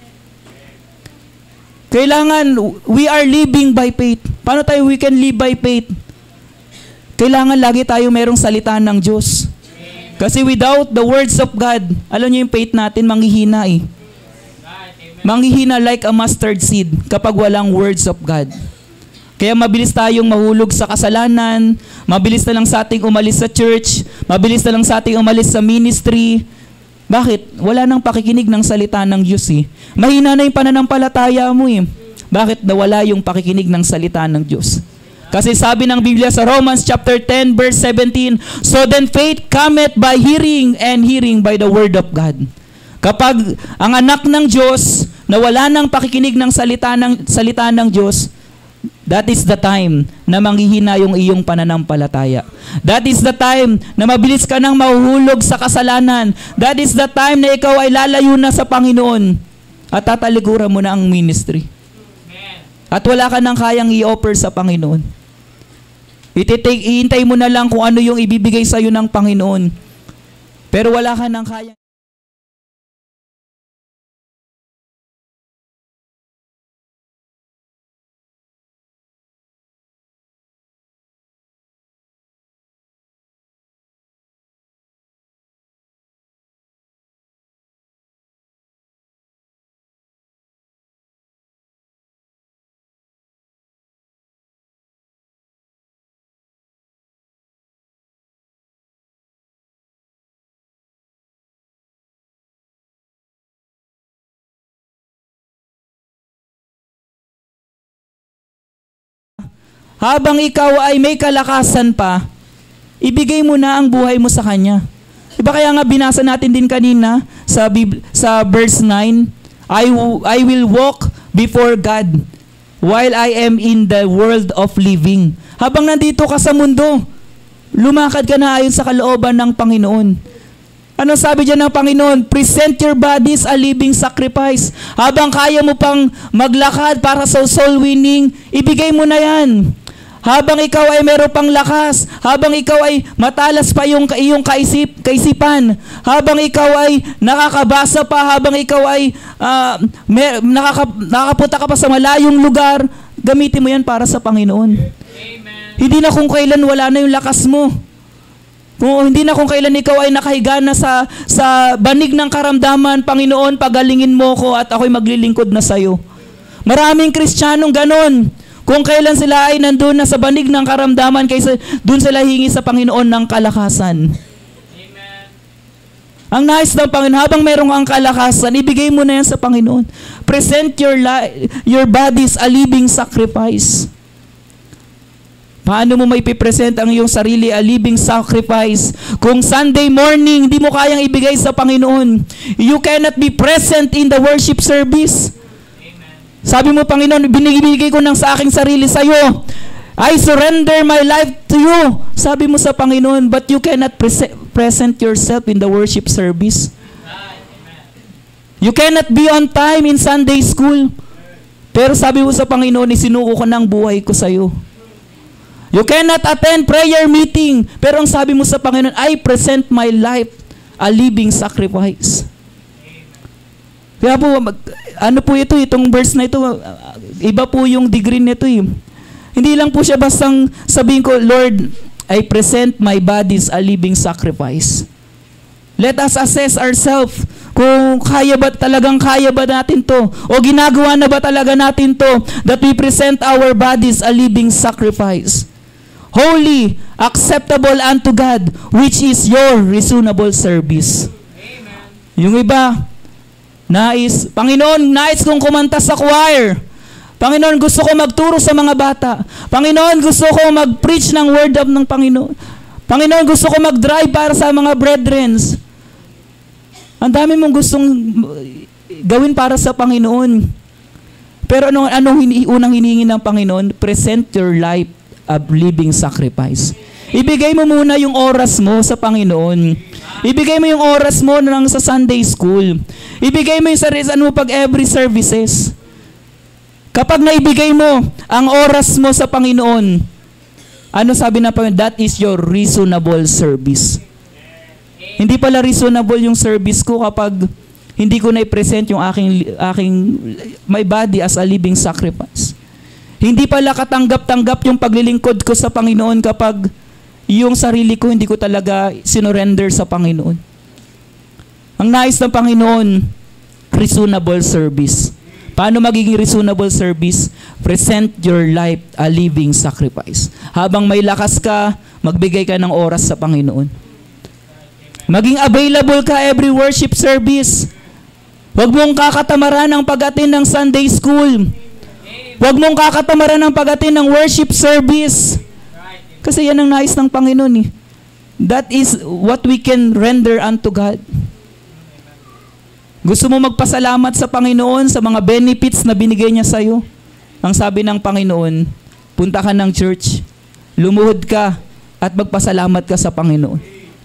Kailangan, we are living by faith. Paano tayo we can live by faith? Kailangan lagi tayo mayroong salita ng Diyos. Kasi without the words of God, alam niyo yung faith natin, manghihina eh. Manghihina like a mustard seed kapag walang words of God. Kaya mabilis tayong mahulog sa kasalanan, mabilis na lang sa ating umalis sa church, mabilis na lang sa ating umalis sa ministry. Bakit? Wala nang pakikinig ng salita ng Diyos eh. Mahina na yung pananampalataya mo eh. Bakit nawala yung pakikinig ng salita ng Diyos? Kasi sabi ng Biblia sa Romans chapter ten verse seventeen, so then faith cometh by hearing and hearing by the word of God. Kapag ang anak ng Diyos na wala nang pakikinig ng salita ng, salita ng Diyos, that is the time na manghihina yung iyong pananampalataya. That is the time na mabilis ka nang mahuhulog sa kasalanan. That is the time na ikaw ay lalayo na sa Panginoon at tatalikuran mo na ang ministry. At wala ka nang kayang i-offer sa Panginoon. Ititake, ihintay mo na lang kung ano yung ibibigay sa iyo ng Panginoon. Pero wala ka nang kayang habang ikaw ay may kalakasan pa, ibigay mo na ang buhay mo sa Kanya. Diba kaya nga binasa natin din kanina sa, Bib- sa verse nine, I, w- I will walk before God while I am in the world of living. Habang nandito ka sa mundo, lumakad ka na ayon sa kalooban ng Panginoon. Ano sabi dyan ng Panginoon? Present your bodies a living sacrifice. Habang kaya mo pang maglakad para sa soul winning, ibigay mo na yan. Habang ikaw ay meron pang lakas, habang ikaw ay matalas pa yung iyong kaisip, kaisipan, habang ikaw ay nakakabasa pa, habang ikaw ay uh, may, nakaka, nakakapunta ka pa sa malayong lugar, gamitin mo yan para sa Panginoon. Amen. Hindi na kung kailan wala na yung lakas mo. Kung hindi na kung kailan ikaw ay nakahiga na sa, sa banig ng karamdaman, Panginoon, pagalingin mo ko at ako'y maglilingkod na sa'yo. Maraming Kristiyanong ganon. Kung kailan sila ay nandun na sa banig ng karamdaman, kaysa dun sila hingi sa Panginoon ng kalakasan. Amen. Ang nais ng Panginoon, habang merong ang kalakasan, ibigay mo na yan sa Panginoon. Present your, li- your bodies a living sacrifice. Paano mo may pipresent ang iyong sarili a living sacrifice? Kung Sunday morning, hindi mo kayang ibigay sa Panginoon, you cannot be present in the worship service. Sabi mo, Panginoon, binibigay ko ng sa aking sarili sa iyo. I surrender my life to you. Sabi mo sa Panginoon, but you cannot prese- present yourself in the worship service. You cannot be on time in Sunday school. Pero sabi mo sa Panginoon, isinuko ko ng buhay ko sa iyo. You cannot attend prayer meeting. Pero ang sabi mo sa Panginoon, I present my life a living sacrifice. Kaya po, ano po ito, itong verse na ito, iba po yung degree nito eh. Hindi lang po siya bastang sabihin ko, Lord, I present my body as a living sacrifice. Let us assess ourselves kung kaya ba, talagang kaya ba natin to, o ginagawa na ba talaga natin to, that we present our bodies a living sacrifice. Holy, acceptable unto God, which is your reasonable service. Amen. Yung iba, nais, Panginoon, nais kong kumanta sa choir. Panginoon, gusto ko magturo sa mga bata. Panginoon, gusto ko mag-preach ng word of ng Panginoon. Panginoon, gusto ko mag-drive para sa mga brethrens. Ang dami mong gustong gawin para sa Panginoon. Pero ano, anong hini, unang hinihingi ng Panginoon? Present your life a living sacrifice. Ibigay mo muna yung oras mo sa Panginoon. Ibigay mo yung oras mo nang sa Sunday school. Ibigay mo yung sarili mo pag every services. Kapag naibigay mo ang oras mo sa Panginoon, ano sabi na Panginoon? That is your reasonable service. Hindi pala reasonable yung service ko kapag hindi ko na-present yung aking, aking my body as a living sacrifice. Hindi pala katanggap-tanggap yung paglilingkod ko sa Panginoon kapag yung sarili ko hindi ko talaga sinurrender sa Panginoon. Ang nais ng Panginoon, reasonable service. Paano magiging reasonable service? Present your life a living sacrifice. Habang may lakas ka, magbigay ka ng oras sa Panginoon. Maging available ka every worship service. Huwag mong kakatamaran ang pag-attend ng Sunday school. Huwag mong kakatamaran ang pag-attend ng worship service. Kasi yan ang nais ng Panginoon eh. That is what we can render unto God. Gusto mo magpasalamat sa Panginoon sa mga benefits na binigay niya sa iyo? Ang sabi ng Panginoon, punta ka ng church, lumuhod ka, at magpasalamat ka sa Panginoon.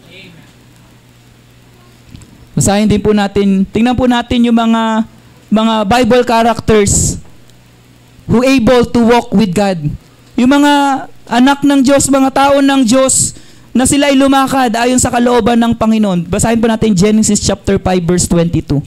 Basahin din po natin, tingnan po natin yung mga mga Bible characters who able to walk with God. Yung mga anak ng Diyos, mga tao ng Diyos, na sila ay lumakad ayon sa kalooban ng Panginoon. Basahin po natin Genesis chapter five verse twenty-two.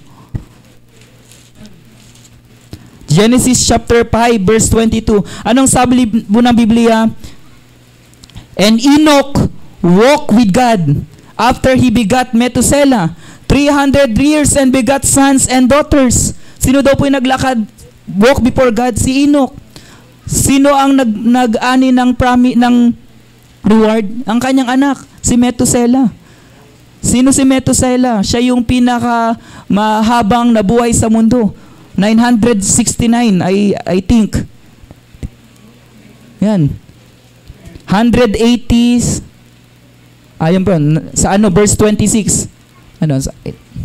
Genesis chapter five verse twenty-two. Anong sabi po ng Biblia? And Enoch walked with God after he begat Methuselah three hundred years and begat sons and daughters. Sino daw po yung naglakad, walk before God? Si Enoch. Sino ang nag, nag-ani ng, prami, ng reward? Ang kanyang anak, si Methuselah. Sino si Methuselah? Siya yung pinaka mahabang nabuhay sa mundo. nine hundred sixty-nine, I, I think. Yan. one hundred eighty Ayun po, sa ano, verse twenty-six. Ano, sa,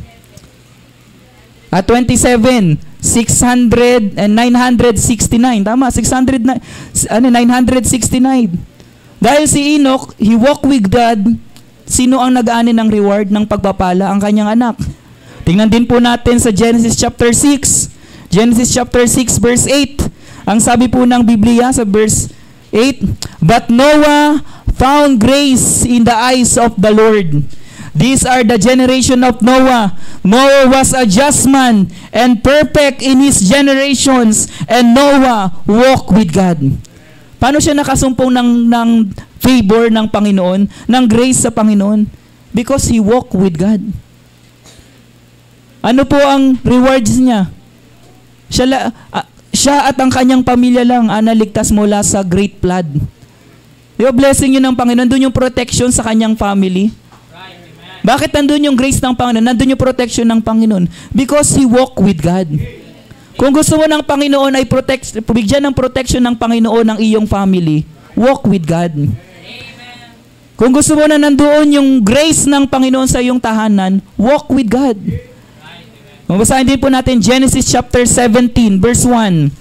at twenty-seven, six hundred and nine hundred sixty-nine. Tama, six hundred na, ano, nine hundred sixty-nine. Dahil si Enoch, he walked with God. Sino ang nag-aani ng reward ng pagpapala? Ang kanyang anak. Tingnan din po natin sa Genesis chapter six. Genesis chapter six verse eight. Ang sabi po ng Biblia sa verse eight, but Noah found grace in the eyes of the Lord. These are the generation of Noah. Noah was a just man and perfect in his generations, and Noah walked with God. Paano siya nakasumpong ng, ng favor ng Panginoon, ng grace sa Panginoon? Because he walked with God. Ano po ang rewards niya? Siya, uh, siya at ang kanyang pamilya lang ang naligtas mula sa great flood. Yung blessing yun ng Panginoon, nandun yung protection sa kanyang family. Bakit nandun yung grace ng Panginoon? Nandun yung protection ng Panginoon. Because he walked with God. Kung gusto mo ng Panginoon ay protect, bigyan ng protection ng Panginoon ng iyong family, walk with God. Kung gusto mo na nandoon yung grace ng Panginoon sa iyong tahanan, walk with God. Mabasahin din po natin Genesis chapter seventeen verse one.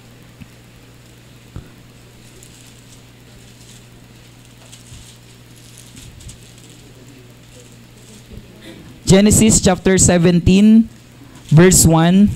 Genesis chapter seventeen verse one.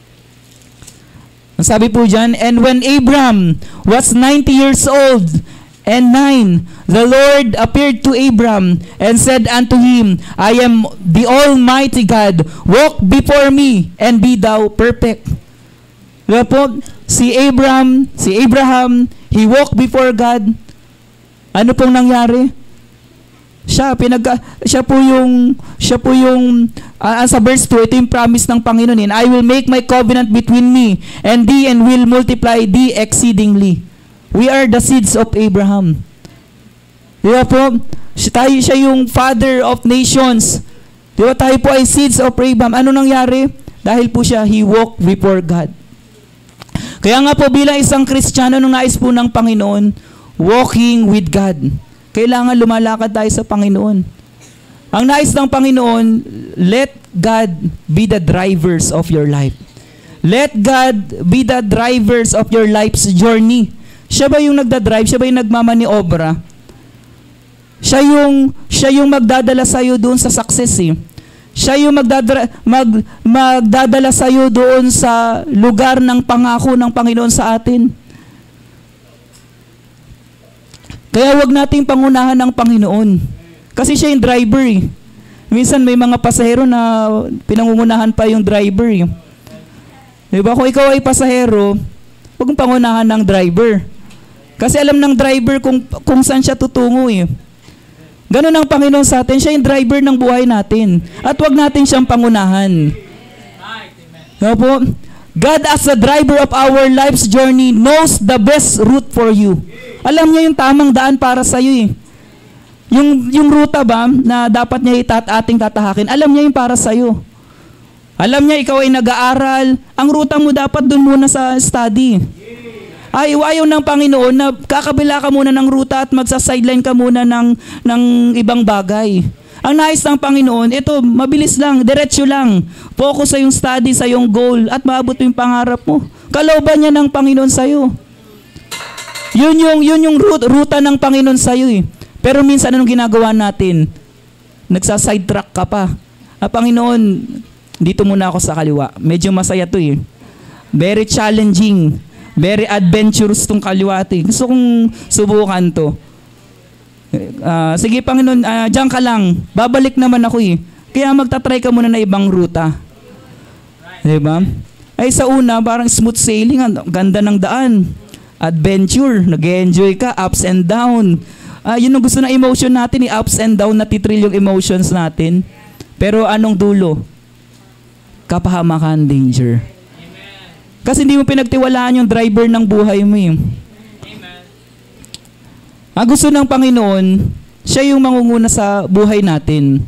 Ang sabi po dyan, and when Abram was ninety years old and nine, the Lord appeared to Abram and said unto him, I am the Almighty God, walk before me and be thou perfect. Diba po, si Abram, si Abraham, he walked before God. Ano pong nangyari? Siya, pinag, siya po yung, siya po yung, uh, sa verse two, ito yung promise ng Panginoon, and I will make my covenant between me and thee and will multiply thee exceedingly. We are the seeds of Abraham. Diba po? Siya, tayo, siya yung father of nations. Diba tayo po ay seeds of Abraham. Ano nangyari? Dahil po siya, he walked before God. Kaya nga po bilang isang Kristiyano, nung nais po ng Panginoon, walking with God. Kailangan lumalakad tayo sa Panginoon. Ang nais ng Panginoon, let God be the drivers of your life. Let God be the drivers of your life's journey. Siya ba yung nagdadrive? Siya ba yung nagmamaniobra? Siya yung, siya yung magdadala sa'yo doon sa success eh. Siya yung magdadra, mag, magdadala sa'yo doon sa lugar ng pangako ng Panginoon sa atin. Kaya wag nating pangunahan ng Panginoon. Kasi siya yung driver eh. Minsan may mga pasahero na pinangungunahan pa yung driver eh. Diba? Kung ikaw ay pasahero, wag mong pangunahan ng driver. Kasi alam ng driver kung, kung saan siya tutungo eh. Ganun ang Panginoon sa atin. Siya yung driver ng buhay natin. At wag natin siyang pangunahan. Diba po? God as the driver of our life's journey knows the best route for you. Alam niya yung tamang daan para sa iyo eh. Yung yung ruta ba na dapat niya itat ating tatahakin, alam niya yung para sa iyo. Alam niya ikaw ay nag-aaral, ang ruta mo dapat doon muna sa study. Ay, ayaw ng Panginoon na kakabila ka muna ng ruta at magsa-sideline ka muna ng ng ibang bagay. Ang nais ng Panginoon, ito, mabilis lang, diretso lang. Focus sa yung study, sa yung goal, at maabot mo yung pangarap mo. Kalooban niya ng Panginoon sa iyo. Yun yung, yun yung route, ruta ng Panginoon sa'yo eh. Pero minsan anong ginagawa natin? Nagsa-sidetrack ka pa. Ah, Panginoon, dito muna ako sa kaliwa. Medyo masaya to eh. Very challenging. Very adventurous tong kaliwa to eh. Gusto kong subukan to. Uh, sige Panginoon, uh, diyan ka lang. Babalik naman ako eh. Kaya magta-try ka muna na ibang ruta. Diba? Ay sa una, parang smooth sailing. Ganda ng daan. Adventure, nag-enjoy ka, ups and down. Uh, yun ang gusto ng emotion natin, i-ups and down, natitrill yung emotions natin. Pero anong dulo? Kapahamakan, danger. Amen. Kasi hindi mo pinagtiwalaan yung driver ng buhay mo eh. Amen. Ang gusto ng Panginoon, siya yung mangunguna sa buhay natin.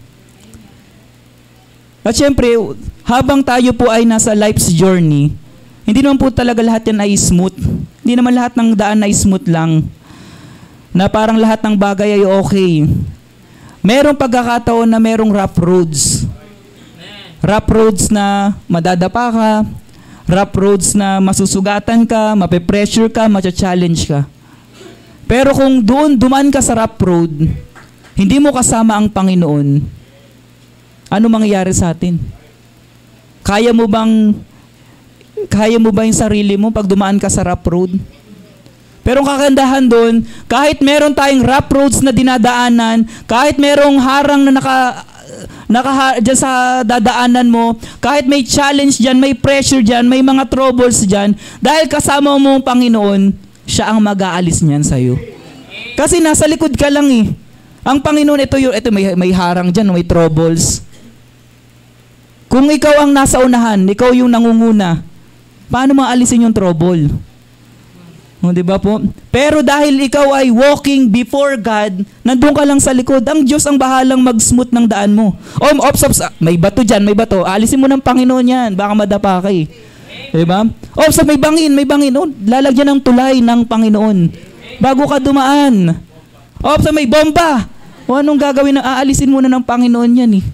At syempre, habang tayo po ay nasa life's journey, hindi naman po talaga lahat yan ay smooth. Hindi naman lahat ng daan ay smooth lang. Na parang lahat ng bagay ay okay. Merong pagkakataon na merong rough roads. Rough roads na madadapa ka, rough roads na masusugatan ka, mape-pressure ka, macha-challenge ka. Pero kung doon dumaan ka sa rough road, hindi mo kasama ang Panginoon, ano mangyayari sa atin? Kaya mo bang kaya mo ba yung sarili mo pag dumaan ka sa rough road? Pero ang kagandahan doon, kahit meron tayong rough roads na dinadaanan, kahit merong harang na naka naka dyan sa dadaanan mo, kahit may challenge dyan, may pressure dyan, may mga troubles dyan, dahil kasama mo ang Panginoon, siya ang mag-aalis niyan sa'yo. Kasi nasa likod ka lang eh. Ang Panginoon, ito, yung, ito may, may harang dyan, may troubles. Kung ikaw ang nasa unahan, ikaw yung nangunguna, paano maalisin yung trouble? O, di ba po? Pero dahil ikaw ay walking before God, nandun ka lang sa likod, ang Diyos ang bahalang mag-smooth ng daan mo. O, ops, ops, may bato dyan, may bato. Alisin mo ng Panginoon yan, baka madapa ka eh. Di ba? Ops, may bangin, may bangin. O, lalagyan ng tulay ng Panginoon bago ka dumaan. Ops, may bomba. O, anong gagawin? Aalisin muna ng Panginoon yan eh.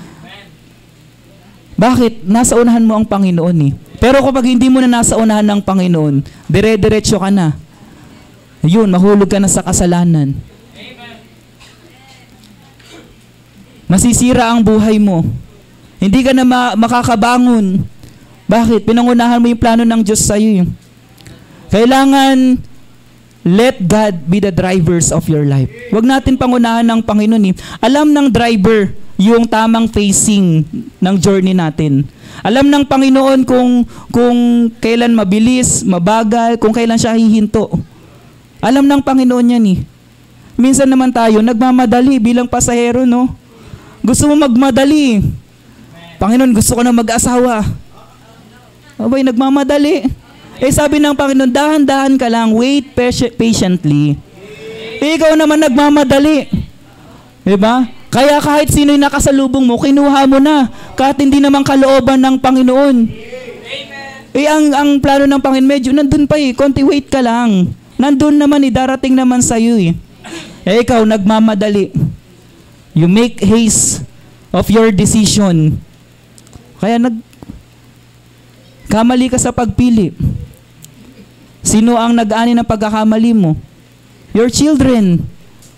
Bakit? Nasa unahan mo ang Panginoon eh. Pero kapag hindi mo na nasa unahan ng Panginoon, dire-diretso ka na. Yun, mahulog ka na sa kasalanan. Masisira ang buhay mo. Hindi ka na ma- makakabangon. Bakit? Pinangunahan mo yung plano ng Diyos sa iyo. Kailangan let God be the drivers of your life. Huwag natin pangunahan ng Panginoon eh. Alam ng driver yung tamang facing ng journey natin. Alam ng Panginoon kung kung kailan mabilis, mabagal, kung kailan siya hihinto. Alam ng Panginoon yan eh. Minsan naman tayo, nagmamadali bilang pasahero, no? Gusto mo magmadali. Panginoon, gusto ko na mag-asawa. Abay, nagmamadali. Eh sabi ng Panginoon, dahan-dahan ka lang, wait patiently. Eh, ikaw naman nagmamadali. Diba? Kaya kahit sino yung nakasalubong mo, kinuha mo na. Kahit hindi naman kalooban ng Panginoon. Amen. Eh, ang, ang plano ng Panginoon, medyo nandun pa eh. Konti wait ka lang. Nandun naman eh, darating naman sa'yo eh. Eh, ikaw, nagmamadali. You make haste of your decision. Kaya nag... Kamali ka sa pagpili. Sino ang nag-ani ng pagkakamali mo? Your children.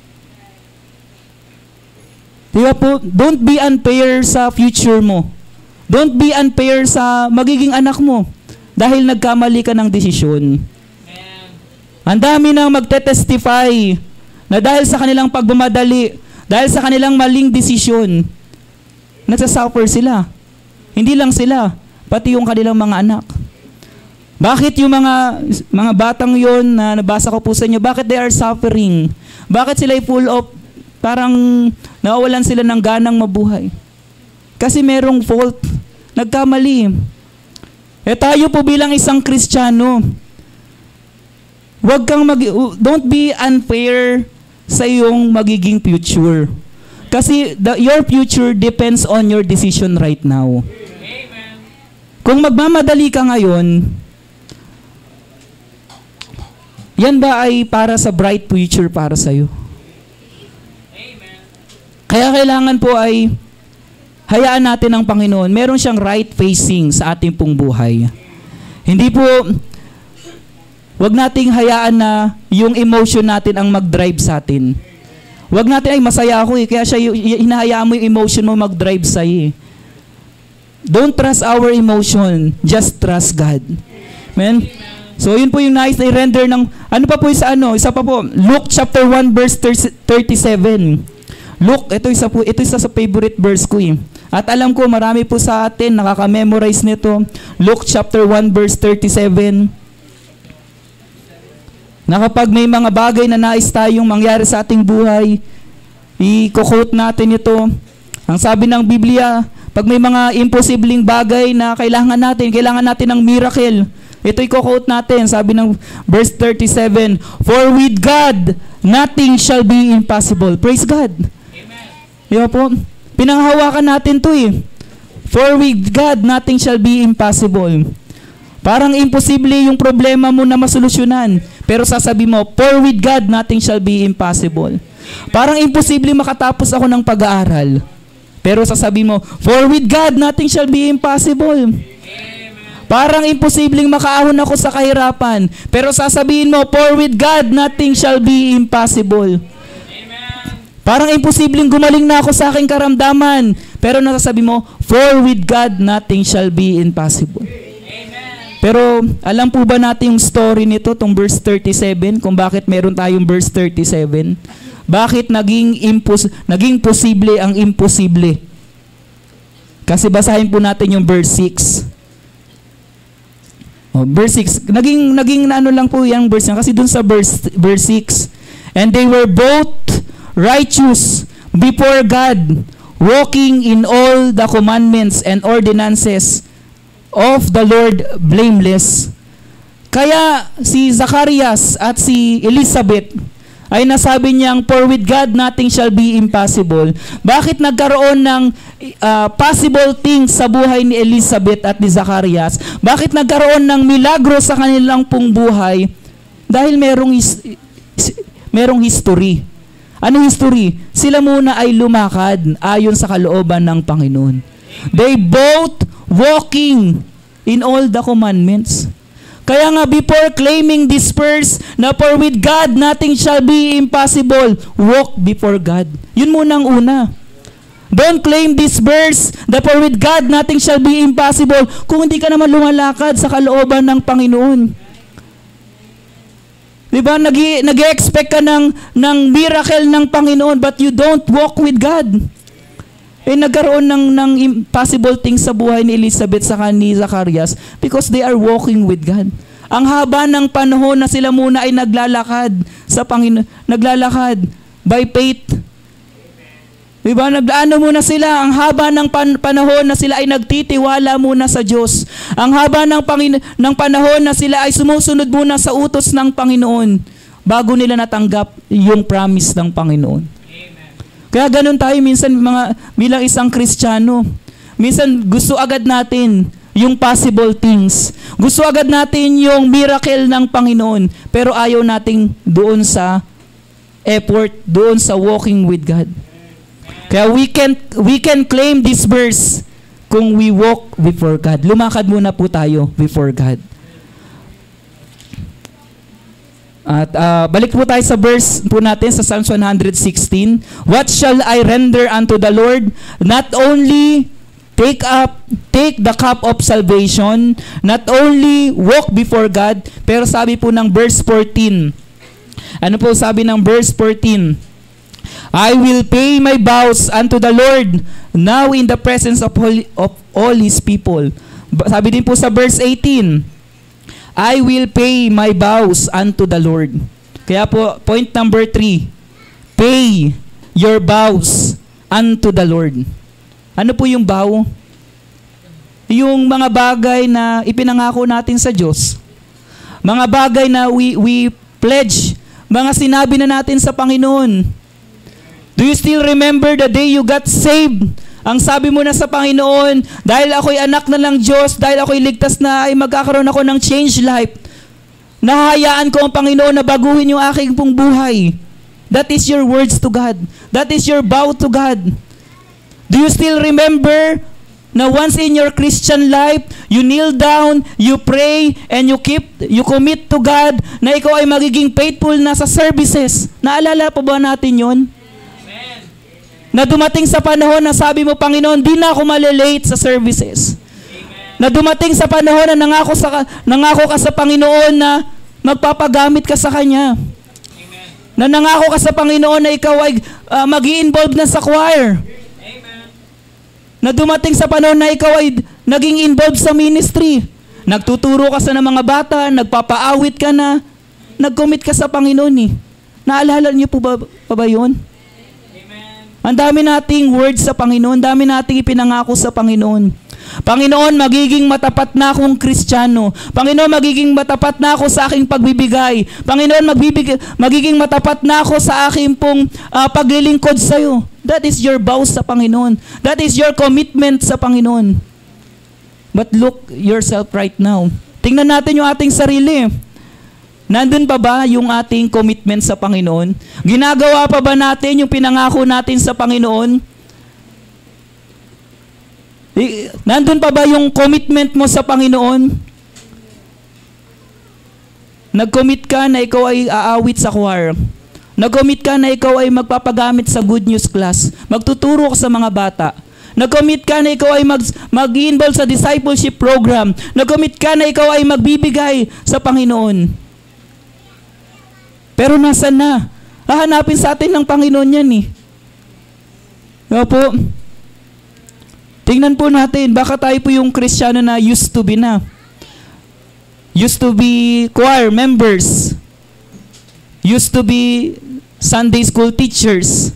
Diba po? Don't be unfair sa future mo. Don't be unfair sa magiging anak mo dahil nagkamali ka ng desisyon. Ang dami nang magte-testify na dahil sa kanilang pagmamadali, dahil sa kanilang maling desisyon, nagsasuffer sila. Hindi lang sila, pati yung kanilang mga anak. Bakit yung mga mga batang yon na nabasa ko po sa inyo, bakit they are suffering? Bakit sila full of parang nawawalan sila ng ganang mabuhay? Kasi merong fault. Nagkamali. Eh tayo po bilang isang Kristiyano, wag kang mag don't be unfair sa iyong magiging future. Kasi the, your future depends on your decision right now. Amen. Kung magmamadali ka ngayon, yan ba ay para sa bright future para sa iyo? Kaya kailangan po ay hayaan natin ang Panginoon. Meron siyang right facing sa ating pong buhay. Hindi po, wag nating hayaan na yung emotion natin ang mag-drive sa atin. Wag natin, ay masaya ako eh, kaya siya, hinahayaan mo yung emotion mo mag-drive sa iyo. Don't trust our emotion, just trust God. Amen? So yun po yung nice na i-render ng, ano pa po yung sa ano, isa pa po, Luke chapter one verse thirty-seven. Look, ito isa po, ito isa sa favorite verse ko eh. At alam ko marami po sa atin nakaka-memorize nito. Luke chapter one verse thirty-seven. Na kapag may mga bagay na nais tayong mangyari sa ating buhay, i-quote natin ito. Ang sabi ng Biblia, pag may mga imposibleng bagay na kailangan natin, kailangan natin ng miracle. Ito i-quote natin, sabi ng verse thirty-seven, for with God, nothing shall be impossible. Praise God. Di ba po? Pinanghawakan natin to eh. For with God, nothing shall be impossible. Parang imposible yung problema mo na masolusyonan. Pero sasabi mo, for with God, nothing shall be impossible. Parang imposible makatapos ako ng pag-aaral. Pero sasabihin mo, for with God, nothing shall be impossible. Parang imposibleng makaahon ako sa kahirapan. Pero sasabihin mo, for with God, nothing shall be impossible. Parang imposibleng gumaling na ako sa aking karamdaman. Pero nasasabi mo, for with God, nothing shall be impossible. Pero alam po ba natin yung story nito, tong verse thirty-seven, kung bakit meron tayong verse thirty-seven? Bakit naging, impos naging posible ang imposible? Kasi basahin po natin yung verse six. Oh, verse six, naging, naging ano lang po yung verse yan, kasi dun sa verse, verse six, and they were both righteous before God, walking in all the commandments and ordinances of the Lord blameless. Kaya si Zacarias at si Elizabeth ay nasabi niyang, for with God nothing shall be impossible. Bakit nagkaroon ng uh, possible things sa buhay ni Elizabeth at ni Zacarias? Bakit nagkaroon ng milagro sa kanilang pong buhay? Dahil merong, his, merong history. Anong history? Sila muna ay lumakad ayon sa kalooban ng Panginoon. They both walking in all the commandments. Kaya nga, before claiming this verse na for with God nothing shall be impossible, walk before God. Yun muna ang una. Don't claim this verse that for with God nothing shall be impossible kung hindi ka naman lumalakad sa kalooban ng Panginoon. Diba? Nag-i-expect ka ng, ng miracle ng Panginoon but you don't walk with God. Eh, nagkaroon ng, ng impossible things sa buhay ni Elizabeth sa ni Zacarias because they are walking with God. Ang haba ng panahon na sila muna ay naglalakad sa Panginoon, naglalakad by faith. Diba? Naglaano muna sila, ang haba ng pan- panahon na sila ay nagtitiwala muna sa Diyos. Ang haba ng, Pangino- ng panahon na sila ay sumusunod muna sa utos ng Panginoon bago nila natanggap yung promise ng Panginoon. Kaya ganun tayo minsan mga bilang isang Kristiyano. Minsan gusto agad natin yung possible things. Gusto agad natin yung miracle ng Panginoon. Pero ayaw nating doon sa effort, doon sa walking with God. Kaya we can, we can claim this verse kung we walk before God. Lumakad muna po tayo before God. At uh, balik po tayo sa verse po natin sa Psalms one sixteen. What shall I render unto the Lord? Not only take up, take the cup of salvation, not only walk before God, pero sabi po ng verse fourteen. Ano po sabi ng verse fourteen? I will pay my vows unto the Lord now in the presence of, holy, of all His people. Sabi din po sa verse eighteen, I will pay my vows unto the Lord. Kaya po, point number three, pay your vows unto the Lord. Ano po yung vow? Yung mga bagay na ipinangako natin sa Diyos. Mga bagay na we, we pledge. Mga sinabi na natin sa Panginoon. Do you still remember the day you got saved? Ang sabi mo na sa Panginoon, dahil ako'y anak na ng Diyos, dahil ako'y ligtas na, ay magkakaroon ako ng change life. Nahahayaan ko ang Panginoon na baguhin yung aking pong buhay. That is your words to God. That is your vow to God. Do you still remember na once in your Christian life, you kneel down, you pray, and you keep, you commit to God na ikaw ay magiging faithful na sa services? Naalala pa ba natin yon? Na dumating sa panahon na sabi mo, Panginoon, di na ako malilate sa services. Amen. Na dumating sa panahon na nangako, sa, nangako ka sa Panginoon na magpapagamit ka sa Kanya. Amen. Na nangako ka sa Panginoon na ikaw ay uh, mag-i-involve na sa choir. Amen. Na dumating sa panahon na ikaw ay naging involved sa ministry. Nagtuturo ka sa ng mga bata, nagpapaawit ka na, nag-commit ka sa Panginoon eh. Naalala niyo po ba, pa ba yun? Ang dami nating words sa Panginoon, dami nating ipinangako sa Panginoon. Panginoon, magiging matapat na akong Kristiyano. Panginoon, magiging matapat na ako sa aking pagbibigay. Panginoon, magbibig, magiging matapat na ako sa aking pong uh, paglilingkod sa iyo. That is your vow sa Panginoon. That is your commitment sa Panginoon. But look yourself right now. Tingnan natin yung ating sarili. Nandun pa ba yung ating commitment sa Panginoon? Ginagawa pa ba natin yung pinangako natin sa Panginoon? Nandun pa ba yung commitment mo sa Panginoon? Nag-commit ka na ikaw ay aawit sa choir. Nag-commit ka na ikaw ay magpapagamit sa good news class. Magtuturo ka sa mga bata. Nag-commit ka na ikaw ay mag, mag-involve sa discipleship program. Nag-commit ka na ikaw ay magbibigay sa Panginoon. Pero nasan na? Hahanapin sa atin ng Panginoon yan eh. Nga po. Tingnan po natin, baka tayo po yung Kristiyano na used to be na. Used to be choir members. Used to be Sunday school teachers.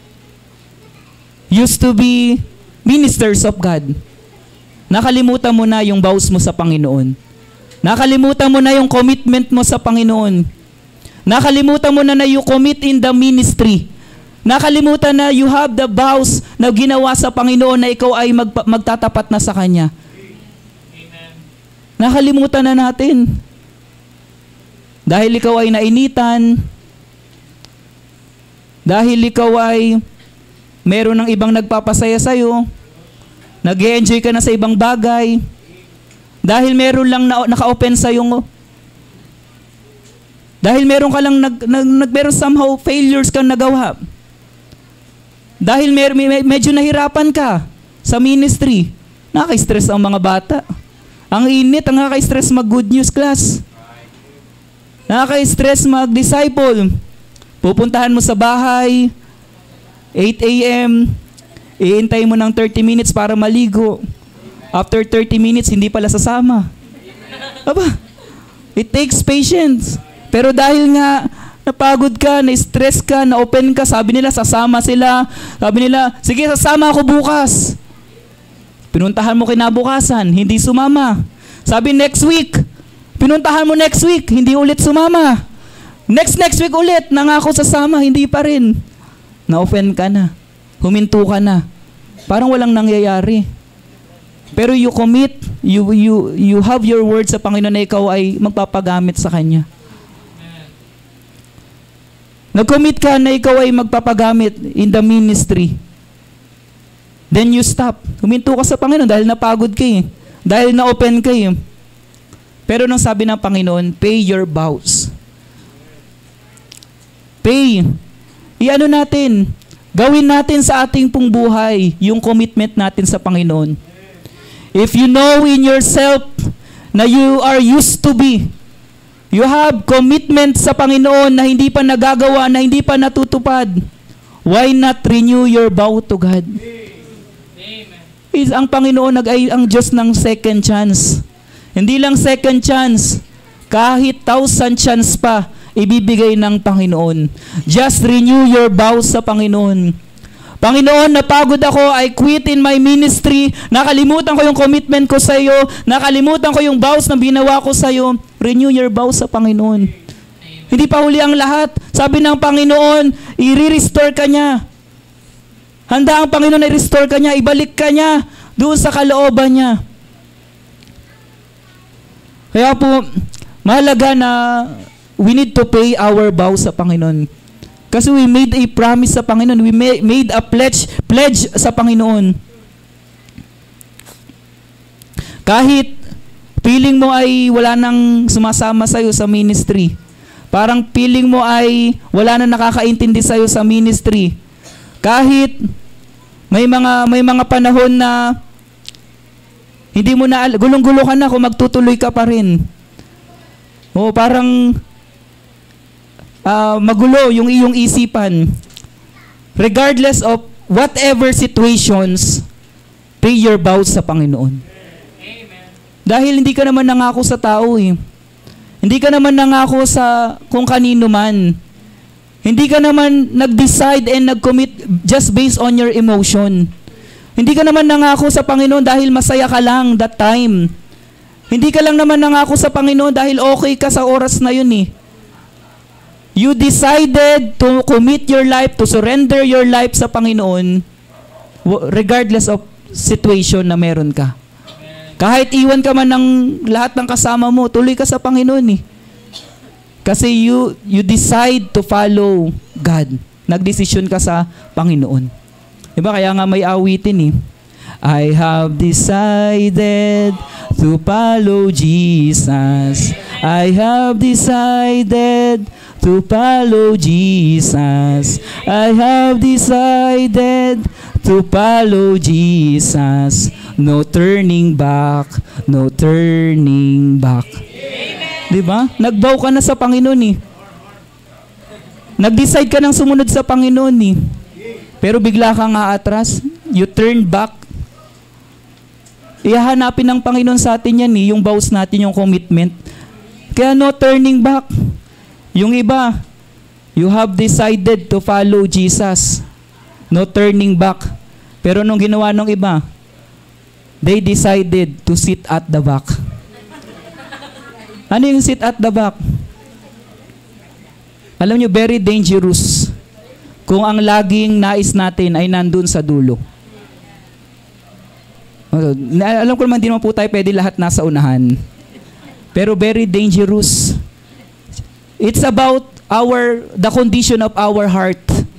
Used to be ministers of God. Nakalimutan mo na yung vows mo sa Panginoon. Nakalimutan mo na yung commitment mo sa Panginoon. Nakalimutan mo na na you commit in the ministry. Nakalimutan na you have the vows na ginawa sa Panginoon na ikaw ay magpa- magtatapat na sa Kanya. Amen. Nakalimutan na natin. Dahil ikaw ay nainitan, dahil ikaw ay meron ng ibang nagpapasaya sa'yo, nag-e-enjoy ka na sa ibang bagay, dahil meron lang na, naka-open sa'yo, dahil meron ka lang, nag, nag, nag, meron somehow failures kang nagawa, dahil mer, med, medyo nahirapan ka sa ministry, nakaka-stress ang mga bata. Ang init, ang nakaka-stress mag-good news class. Nakaka-stress mag-disciple. Pupuntahan mo sa bahay, eight a.m., iintay mo ng thirty minutes para maligo. After thirty minutes, hindi pala sasama. Aba, it takes patience. Pero dahil nga, napagod ka, na-stress ka, na-open ka, sabi nila, sasama sila. Sabi nila, sige, sasama ako bukas. Pinuntahan mo kinabukasan, hindi sumama. Sabi next week, pinuntahan mo next week, hindi ulit sumama. Next next week ulit, nangako sasama, hindi pa rin. Na-offend ka na. Huminto ka na. Parang walang nangyayari. Pero you commit, you you you have your word sa Panginoon na ikaw ay magpapagamit sa Kanya. Nag-commit ka na ikaw ay magpapagamit in the ministry. Then you stop. Huminto ka sa Panginoon dahil napagod ka eh. Dahil na-open ka eh. Pero nung sabi ng Panginoon, pay your vows. Pay. I-ano natin, gawin natin sa ating pong buhay yung commitment natin sa Panginoon. If you know in yourself na you are used to be, you have commitment sa Panginoon na hindi pa nagagawa, na hindi pa natutupad, why not renew your vow to God? Amen. Is ang Panginoon nag ay ang Diyos ng second chance. Hindi lang second chance, kahit thousand chance pa ibibigay ng Panginoon. Just renew your vows sa Panginoon. Panginoon, napagod ako, I quit in my ministry, nakalimutan ko yung commitment ko sa iyo, nakalimutan ko yung vows na binawa ko sa iyo. Renew your vows sa Panginoon. Amen. Hindi pa huli ang lahat. Sabi ng Panginoon, i-restore ka niya. Handa ang Panginoon na i-restore ka niya, ibalik ka niya doon sa kalooban niya. Kaya po, mahalaga na we need to pay our vows sa Panginoon. Kasi we made a promise sa Panginoon. We made a pledge, pledge sa Panginoon. Kahit feeling mo ay wala nang sumasama sa'yo sa ministry. Parang feeling mo ay wala nang nakakaintindi sa'yo sa ministry. Kahit may mga, may mga panahon na hindi mo na, gulong-gulo ka na kung magtutuloy ka pa rin. O parang Uh, magulo yung iyong isipan. Regardless of whatever situations, pay your vows sa Panginoon. Amen. Dahil hindi ka naman nangako sa tao eh. Hindi ka naman nangako sa kung kanino man. Hindi ka naman nag-decide and nag-commit just based on your emotion. Hindi ka naman nangako sa Panginoon dahil masaya ka lang that time. Hindi ka lang naman nangako sa Panginoon dahil okay ka sa oras na yun eh. You decided to commit your life, to surrender your life sa Panginoon regardless of situation na meron ka. Kahit iwan ka man ng lahat ng kasama mo, tuloy ka sa Panginoon eh. Kasi you, you decide to follow God. Nagdesisyon ka sa Panginoon. Diba? Kaya nga may awitin eh. I have decided to follow Jesus. I have decided to follow Jesus. I have decided to follow Jesus. No turning back, no turning back. Diba? Nagbow ka na sa Panginoon eh. Nag-decide ka nang sumunod sa Panginoon eh. Pero bigla kang aatras, you turn back. Ihahanapin ng Panginoon sa atin yan eh, yung vows natin, yung commitment. Kaya no turning back. Yung iba, you have decided to follow Jesus. No turning back. Pero nung ginawa ng iba, they decided to sit at the back. Ano yung sit at the back? Alam nyo, very dangerous kung ang laging nais natin ay nandun sa dulo. Alam ko naman, di naman po tayo pwede lahat nasa unahan. Pero very dangerous. It's about our, the condition of our heart.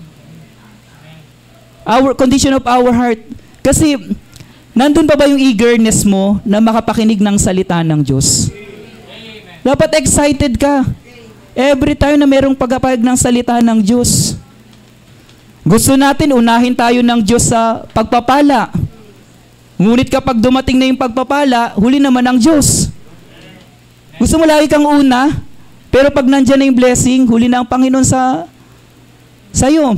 Our condition of our heart. Kasi, nandun pa ba yung eagerness mo na makapakinig ng salita ng Diyos? Dapat excited ka. Every time na merong pagpapahayag ng salita ng Diyos. Gusto natin, unahin tayo ng Diyos sa pagpapala. Ngunit kapag dumating na yung pagpapala, huli naman ang Diyos. Gusto mo lagi kang una, pero pag nandyan na yung blessing, huli na ang Panginoon sa sa'yo.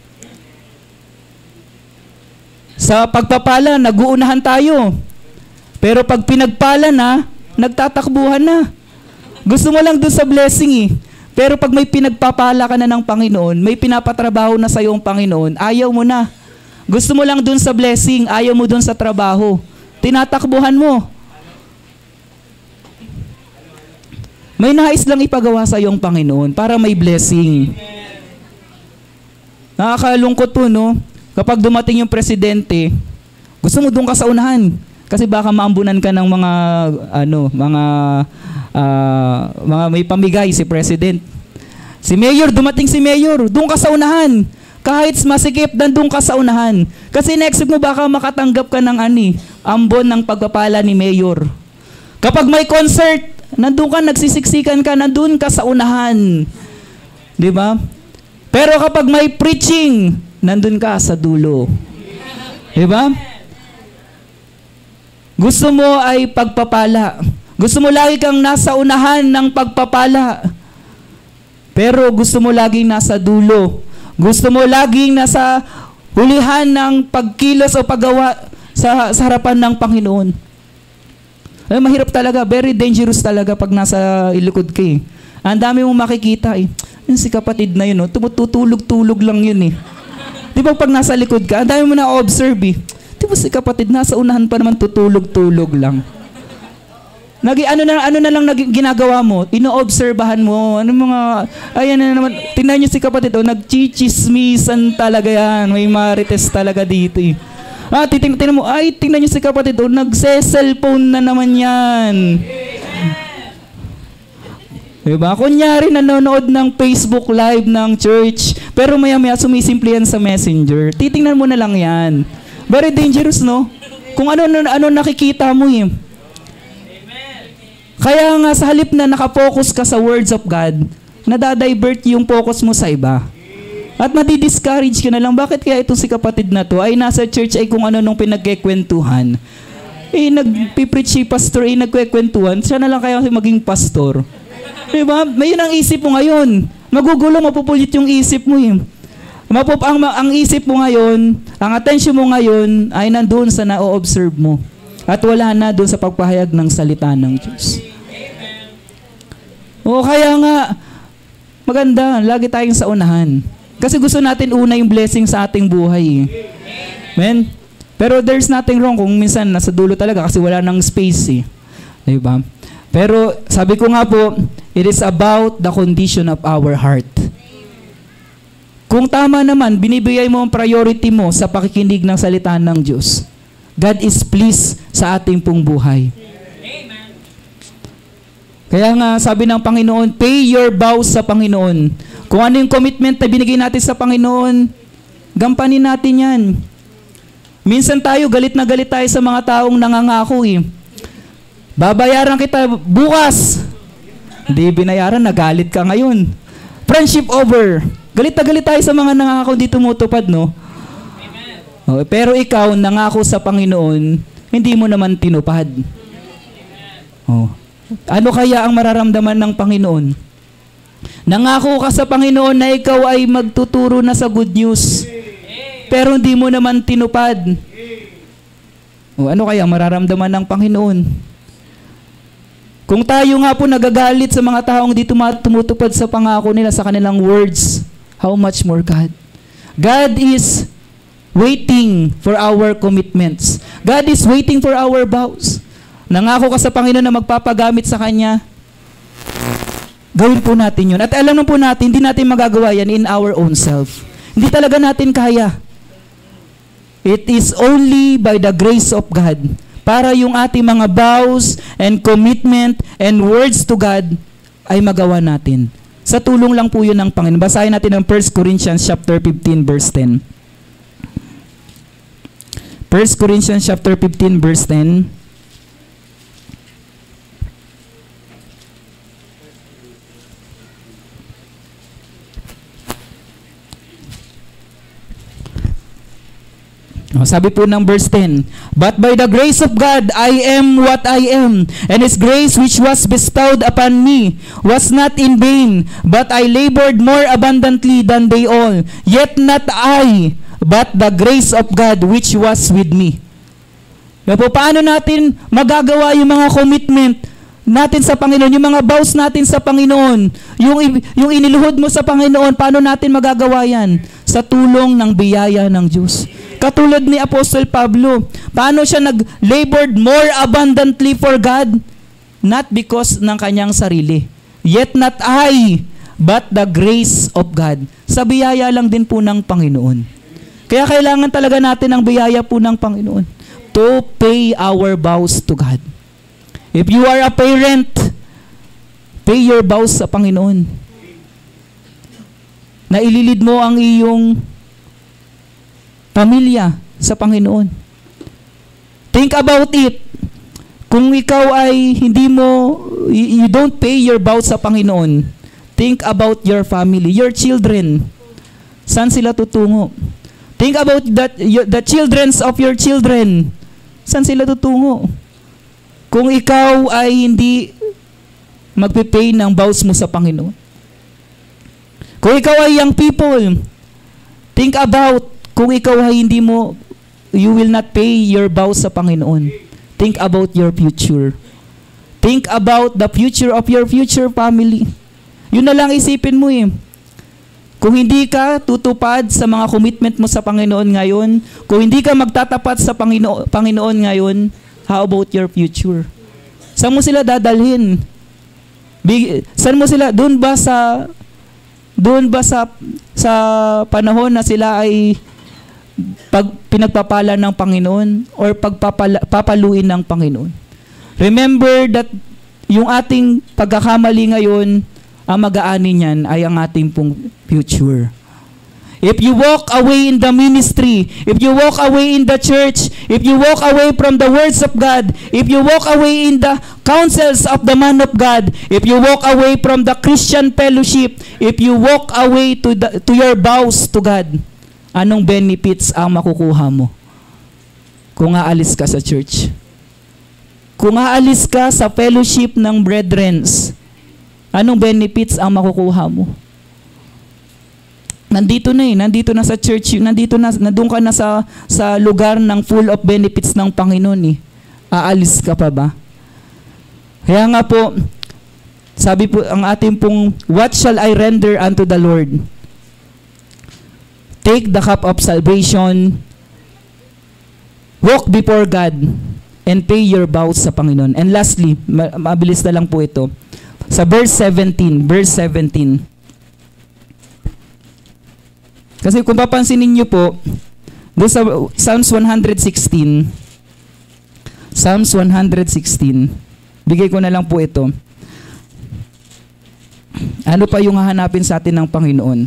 Sa pagpapala, nag-uunahan tayo. Pero pag pinagpala na, nagtatakbuhan na. Gusto mo lang doon sa blessing eh. Pero pag may pinagpapala ka na ng Panginoon, may pinapatrabaho na sa'yo ang Panginoon, ayaw mo na. Gusto mo lang doon sa blessing, ayaw mo doon sa trabaho. Tinatakbuhan mo. May nais lang ipagawa sa'yo ang Panginoon para may blessing. Nakakalungkot po, no? Kapag dumating yung presidente, gusto mo doon ka sa unahan. Kasi baka maambunan ka ng mga, ano, mga, uh, mga may pamigay si president. Si mayor, dumating si mayor, doon ka sa unahan. Kahit masikip, doon ka sa unahan. Kasi next week mo baka makatanggap ka ng ani, ambon ng pagpapala ni mayor. Kapag may concert, nandun ka, nagsisiksikan ka, nandun ka sa unahan. Di ba? Pero kapag may preaching, nandun ka sa dulo. Di ba? Gusto mo ay pagpapala. Gusto mo lagi kang nasa unahan ng pagpapala. Pero gusto mo laging nasa dulo. Gusto mo laging nasa hulihan ng pagkilos o paggawa sa, sa harapan ng Panginoon. Ay, mahirap talaga. Very dangerous talaga pag nasa ilikod ka eh. Ang dami mong makikita eh. Yung si kapatid na yun, oh, tumutulog-tulog lang yun eh. Di ba pag nasa likod ka, ang dami mo na-observe eh. Di ba si kapatid, nasa unahan pa naman tutulog-tulog lang. Nagi, ano na ano na lang nag, ginagawa mo? Ino-obserbahan mo. Ano mga, ayan na naman. Tingnan niyo si kapatid, oh, nagchichismisan talaga yan. May marites talaga dito eh. Ah, titing, tingnan mo, ay, tingnan niyo si kapatid, oh, nagse-cellphone na naman yan. Diba? Kunyari nanonood ng Facebook Live ng church, pero maya-maya sumisimple yan sa Messenger. Titingnan mo na lang yan. Very dangerous, no? Kung ano, ano, ano nakikita mo eh. Kaya nga sa halip na nakafocus ka sa words of God, nadadivert yung focus mo sa iba. At madi-discourage ka na lang, bakit kaya itong si kapatid na to ay nasa church ay kung ano nung pinagkekwentuhan. Eh, nagpipreach si pastor, eh, nagkwekwentuhan, siya na lang kaya maging pastor. Diba? May yun ang isip mo ngayon. Magugulo, mapupulit yung isip mo eh. Mapup ang, ang isip mo ngayon, ang attention mo ngayon ay nandoon sa na-observe mo. At wala na doon sa pagpahayag ng salita ng Diyos. O kaya nga, maganda, lagi tayong sa unahan. Kasi gusto natin una yung blessing sa ating buhay. Amen? Pero there's nothing wrong kung minsan nasa dulo talaga kasi wala nang space eh. Diba? Pero sabi ko nga po, it is about the condition of our heart. Kung tama naman, binibigay mo ang priority mo sa pakikinig ng salita ng Diyos, God is pleased sa ating pong buhay. Kaya nga sabi ng Panginoon, pay your vows sa Panginoon. Kung ano yung commitment na binigay natin sa Panginoon, gampanin natin yan. Minsan tayo, galit na galit tayo sa mga taong nangangako eh. Babayaran kita bukas. Hindi binayaran, nagalit ka ngayon. Friendship over. Galit na galit tayo sa mga nangangako, hindi tumutupad, no? Oh, pero ikaw, nangako sa Panginoon, hindi mo naman tinupad. Oh. Ano kaya ang mararamdaman ng Panginoon? Nangako ka sa Panginoon na ikaw ay magtuturo na sa good news, pero hindi mo naman tinupad. O, ano kaya mararamdaman ng Panginoon? Kung tayo nga po nagagalit sa mga taong di tumutupad sa pangako nila, sa kanilang words, how much more God? God is waiting for our commitments. God is waiting for our vows. Nangako ka sa Panginoon na magpapagamit sa Kanya, gawin po natin yun. At alam na po natin, hindi natin magagawa yan in our own self. Hindi talaga natin kaya. It is only by the grace of God para yung ating mga vows and commitment and words to God ay magawa natin. Sa tulong lang po yun ng Panginoon. Basahin natin ang First Corinthians chapter fifteen verse ten. First Corinthians chapter fifteen verse ten. Sabi po ng verse ten, but by the grace of God, I am what I am, and His grace which was bestowed upon me was not in vain, but I labored more abundantly than they all. Yet not I, but the grace of God which was with me. Na po, paano natin magagawa yung mga commitment natin sa Panginoon, yung mga vows natin sa Panginoon, yung, yung iniluhod mo sa Panginoon, paano natin magagawa yan? Sa tulong ng biyaya ng Diyos. Katulad ni Apostle Pablo, paano siya nag-labored more abundantly for God? Not because ng kanyang sarili. Yet not I, but the grace of God. Sa biyaya lang din po ng Panginoon. Kaya kailangan talaga natin ang biyaya po ng Panginoon to pay our vows to God. If you are a parent, pay your vows sa Panginoon. Na ililid mo ang iyong pamilya sa Panginoon. Think about it. Kung ikaw ay hindi mo, you don't pay your vows sa Panginoon, think about your family, your children. Saan sila tutungo? Think about that, the childrens of your children. Saan sila tutungo? Kung ikaw ay hindi magpipay ng vows mo sa Panginoon. Kung ikaw ay young people, think about kung ikaw ay hindi mo, you will not pay your vows sa Panginoon. Think about your future. Think about the future of your future family. Yun na lang isipin mo eh. Kung hindi ka tutupad sa mga commitment mo sa Panginoon ngayon, kung hindi ka magtatapat sa Pangino- Panginoon ngayon, how about your future? Saan mo sila dadalhin? Big, saan mo sila, doon ba sa, doon ba sa, sa panahon na sila ay pag pinagpapala ng Panginoon or pagpapaluin ng Panginoon? Remember that yung ating pagkakamali ngayon, ang mag-aani niyan ay ang ating pong future. If you walk away in the ministry, if you walk away in the church, if you walk away from the words of God, if you walk away in the counsels of the man of God, if you walk away from the Christian fellowship, if you walk away to, the, to your vows to God, anong benefits ang makukuha mo kung aalis ka sa church? Kung aalis ka sa fellowship ng brethrens, anong benefits ang makukuha mo? Nandito na eh, nandito na sa church, nandito na, nandun ka na sa, sa lugar ng full of benefits ng Panginoon eh. Aalis ka pa ba? Kaya nga po, sabi po, ang ating pong, what shall I render unto the Lord? Take the cup of salvation, walk before God, and pay your vows sa Panginoon. And lastly, ma- mabilis na lang po ito. Sa verse seventeen, verse seventeen. Kasi kung papansinin niyo po, doon sa Psalms one sixteen, Psalms one sixteen, bigay ko na lang po ito. Ano pa yung hahanapin sa atin ng Panginoon?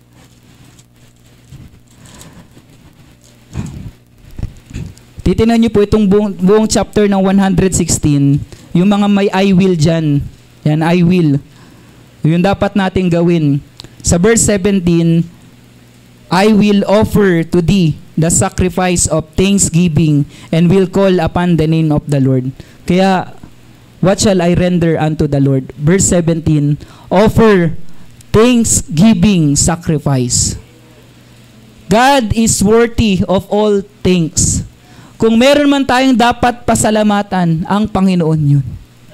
Titingnan niyo po itong buong, buong chapter ng one sixteen, yung mga may I will dyan. Yan, I will. Yung dapat nating gawin. Sa verse seventeen, I will offer to thee the sacrifice of thanksgiving and will call upon the name of the Lord. Kaya, what shall I render unto the Lord? Verse seventeen, offer thanksgiving sacrifice. God is worthy of all things. Kung meron man tayong dapat pasalamatan, ang Panginoon yun.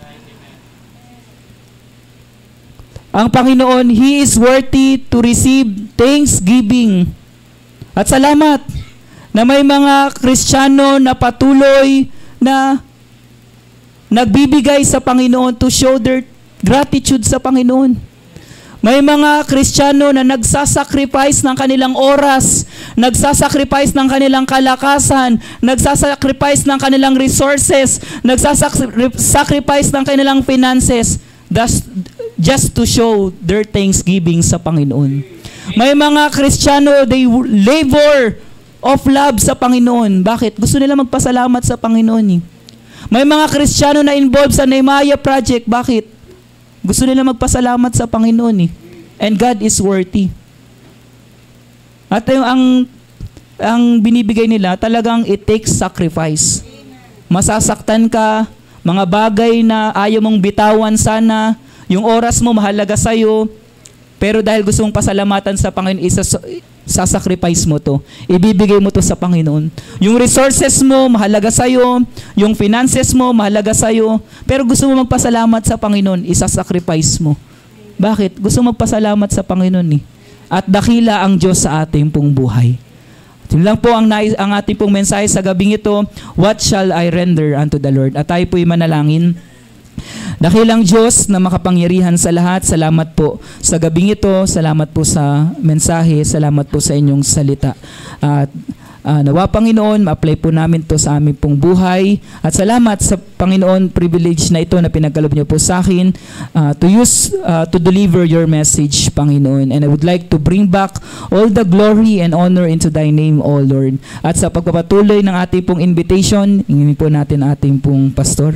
Ang Panginoon, He is worthy to receive thanksgiving. At salamat na may mga Kristiyano na patuloy na nagbibigay sa Panginoon to show their gratitude sa Panginoon. May mga Kristiyano na nagsasacrifice ng kanilang oras, nagsasacrifice ng kanilang kalakasan, nagsasacrifice ng kanilang resources, nagsasacrifice ng kanilang finances, just, just to show their thanksgiving sa Panginoon. May mga Kristiyano, they labor of love sa Panginoon. Bakit? Gusto nila magpasalamat sa Panginoon eh. May mga Kristiyano na involved sa Nehemiah Project. Bakit? Gusto nila magpasalamat sa Panginoon eh. And God is worthy. At yung ang, ang binibigay nila, talagang it takes sacrifice. Masasaktan ka, mga bagay na ayaw mong bitawan sana, yung oras mo mahalaga sa'yo, pero dahil gusto mong pasalamatan sa Panginoon, isas, sasacrifice mo to. Ibibigay mo to sa Panginoon. Yung resources mo, mahalaga sa'yo. Yung finances mo, mahalaga sa'yo. Pero gusto mo magpasalamat sa Panginoon, isasacrifice mo. Bakit? Gusto mo magpasalamat sa Panginoon eh. At dakila ang Diyos sa ating pong buhay. Yun lang po ang, nais, ang ating pong mensahe sa gabing ito, what shall I render unto the Lord? At tayo po'y manalangin. Dakilang Diyos na makapangyarihan sa lahat, salamat po sa gabing ito, salamat po sa mensahe, salamat po sa inyong salita. At uh, nawa Panginoon, ma-apply po namin to sa aming pong buhay. At salamat sa Panginoon, privilege na ito na pinagkaloob niyo po sa akin uh, to use, uh, to deliver your message, Panginoon. And I would like to bring back all the glory and honor into Thy name, O Lord. At sa pagpapatuloy ng ating pong invitation, ingin po natin ating pong pastor.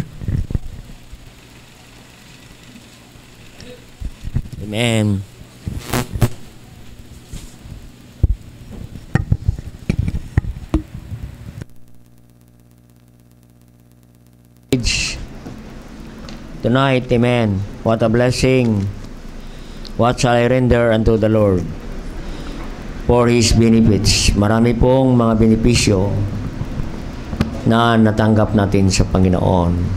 Amen. Tonight, amen. What a blessing. What shall I render unto the Lord for His benefits? Marami pong mga benepisyo na natanggap natin sa Panginoon.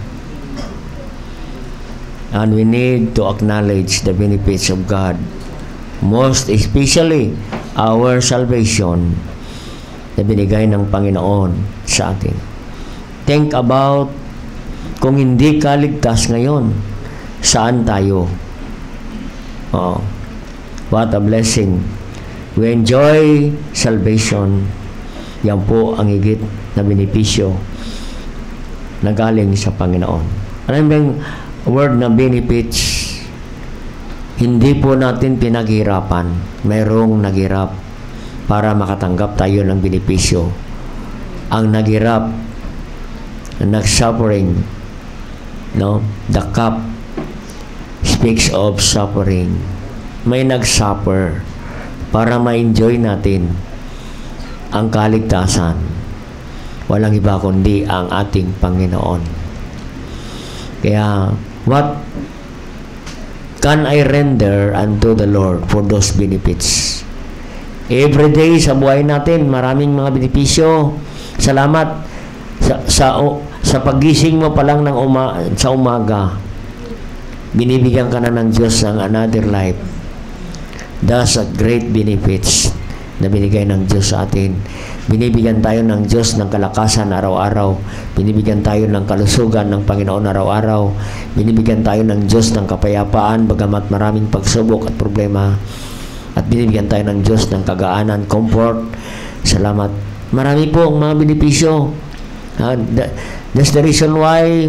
And we need to acknowledge the benefits of God, most especially our salvation na binigay ng Panginoon sa atin. Think about kung hindi ka ligtas ngayon, saan tayo? Oh, what a blessing. We enjoy salvation. Yan po ang higit na benepisyo na galing sa Panginoon. Alam mo yung word na benefits, hindi po natin pinaghirapan. Mayroong naghirap para makatanggap tayo ng benepisyo. Ang naghirap, nag-suffering, no? The cup speaks of suffering. May nag-suffer para ma-enjoy natin ang kaligtasan. Walang iba kundi ang ating Panginoon. Kaya, what can I render unto the Lord for those benefits? Every day sa buhay natin, maraming mga benepisyo. Salamat sa, sa, sa pagising mo pa lang ng uma, sa umaga. Binibigyan ka na ng Diyos ng another life. That's a great benefits na binigay ng Diyos sa atin. Binibigyan tayo ng Diyos ng kalakasan araw-araw. Binibigyan tayo ng kalusugan ng Panginoon araw-araw. Binibigyan tayo ng Diyos ng kapayapaan bagamat maraming pagsubok at problema. At binibigyan tayo ng Diyos ng kagaanan, comfort. Salamat. Marami po ang mga benepisyo. Uh, that, that's the reason why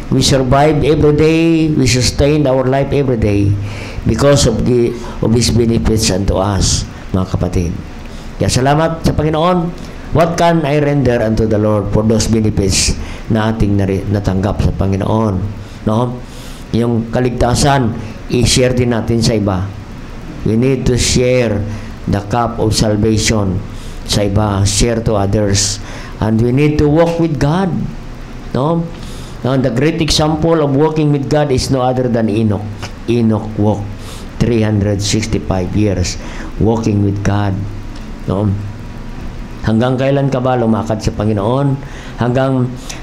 We survive every day. We sustain our life every day because of the of His benefits unto us, mga kapatid. Kaya salamat sa Panginoon. What can I render unto the Lord for those benefits na ating nari, natanggap sa Panginoon? No? Yung kaligtasan, i-share din natin sa iba. We need to share the cup of salvation sa iba, share to others. And we need to walk with God. No? Now, the great example of walking with God is no other than Enoch. Enoch walked three hundred sixty-five years walking with God. No? Hanggang kailan ka ba lumakad sa Panginoon? Hanggang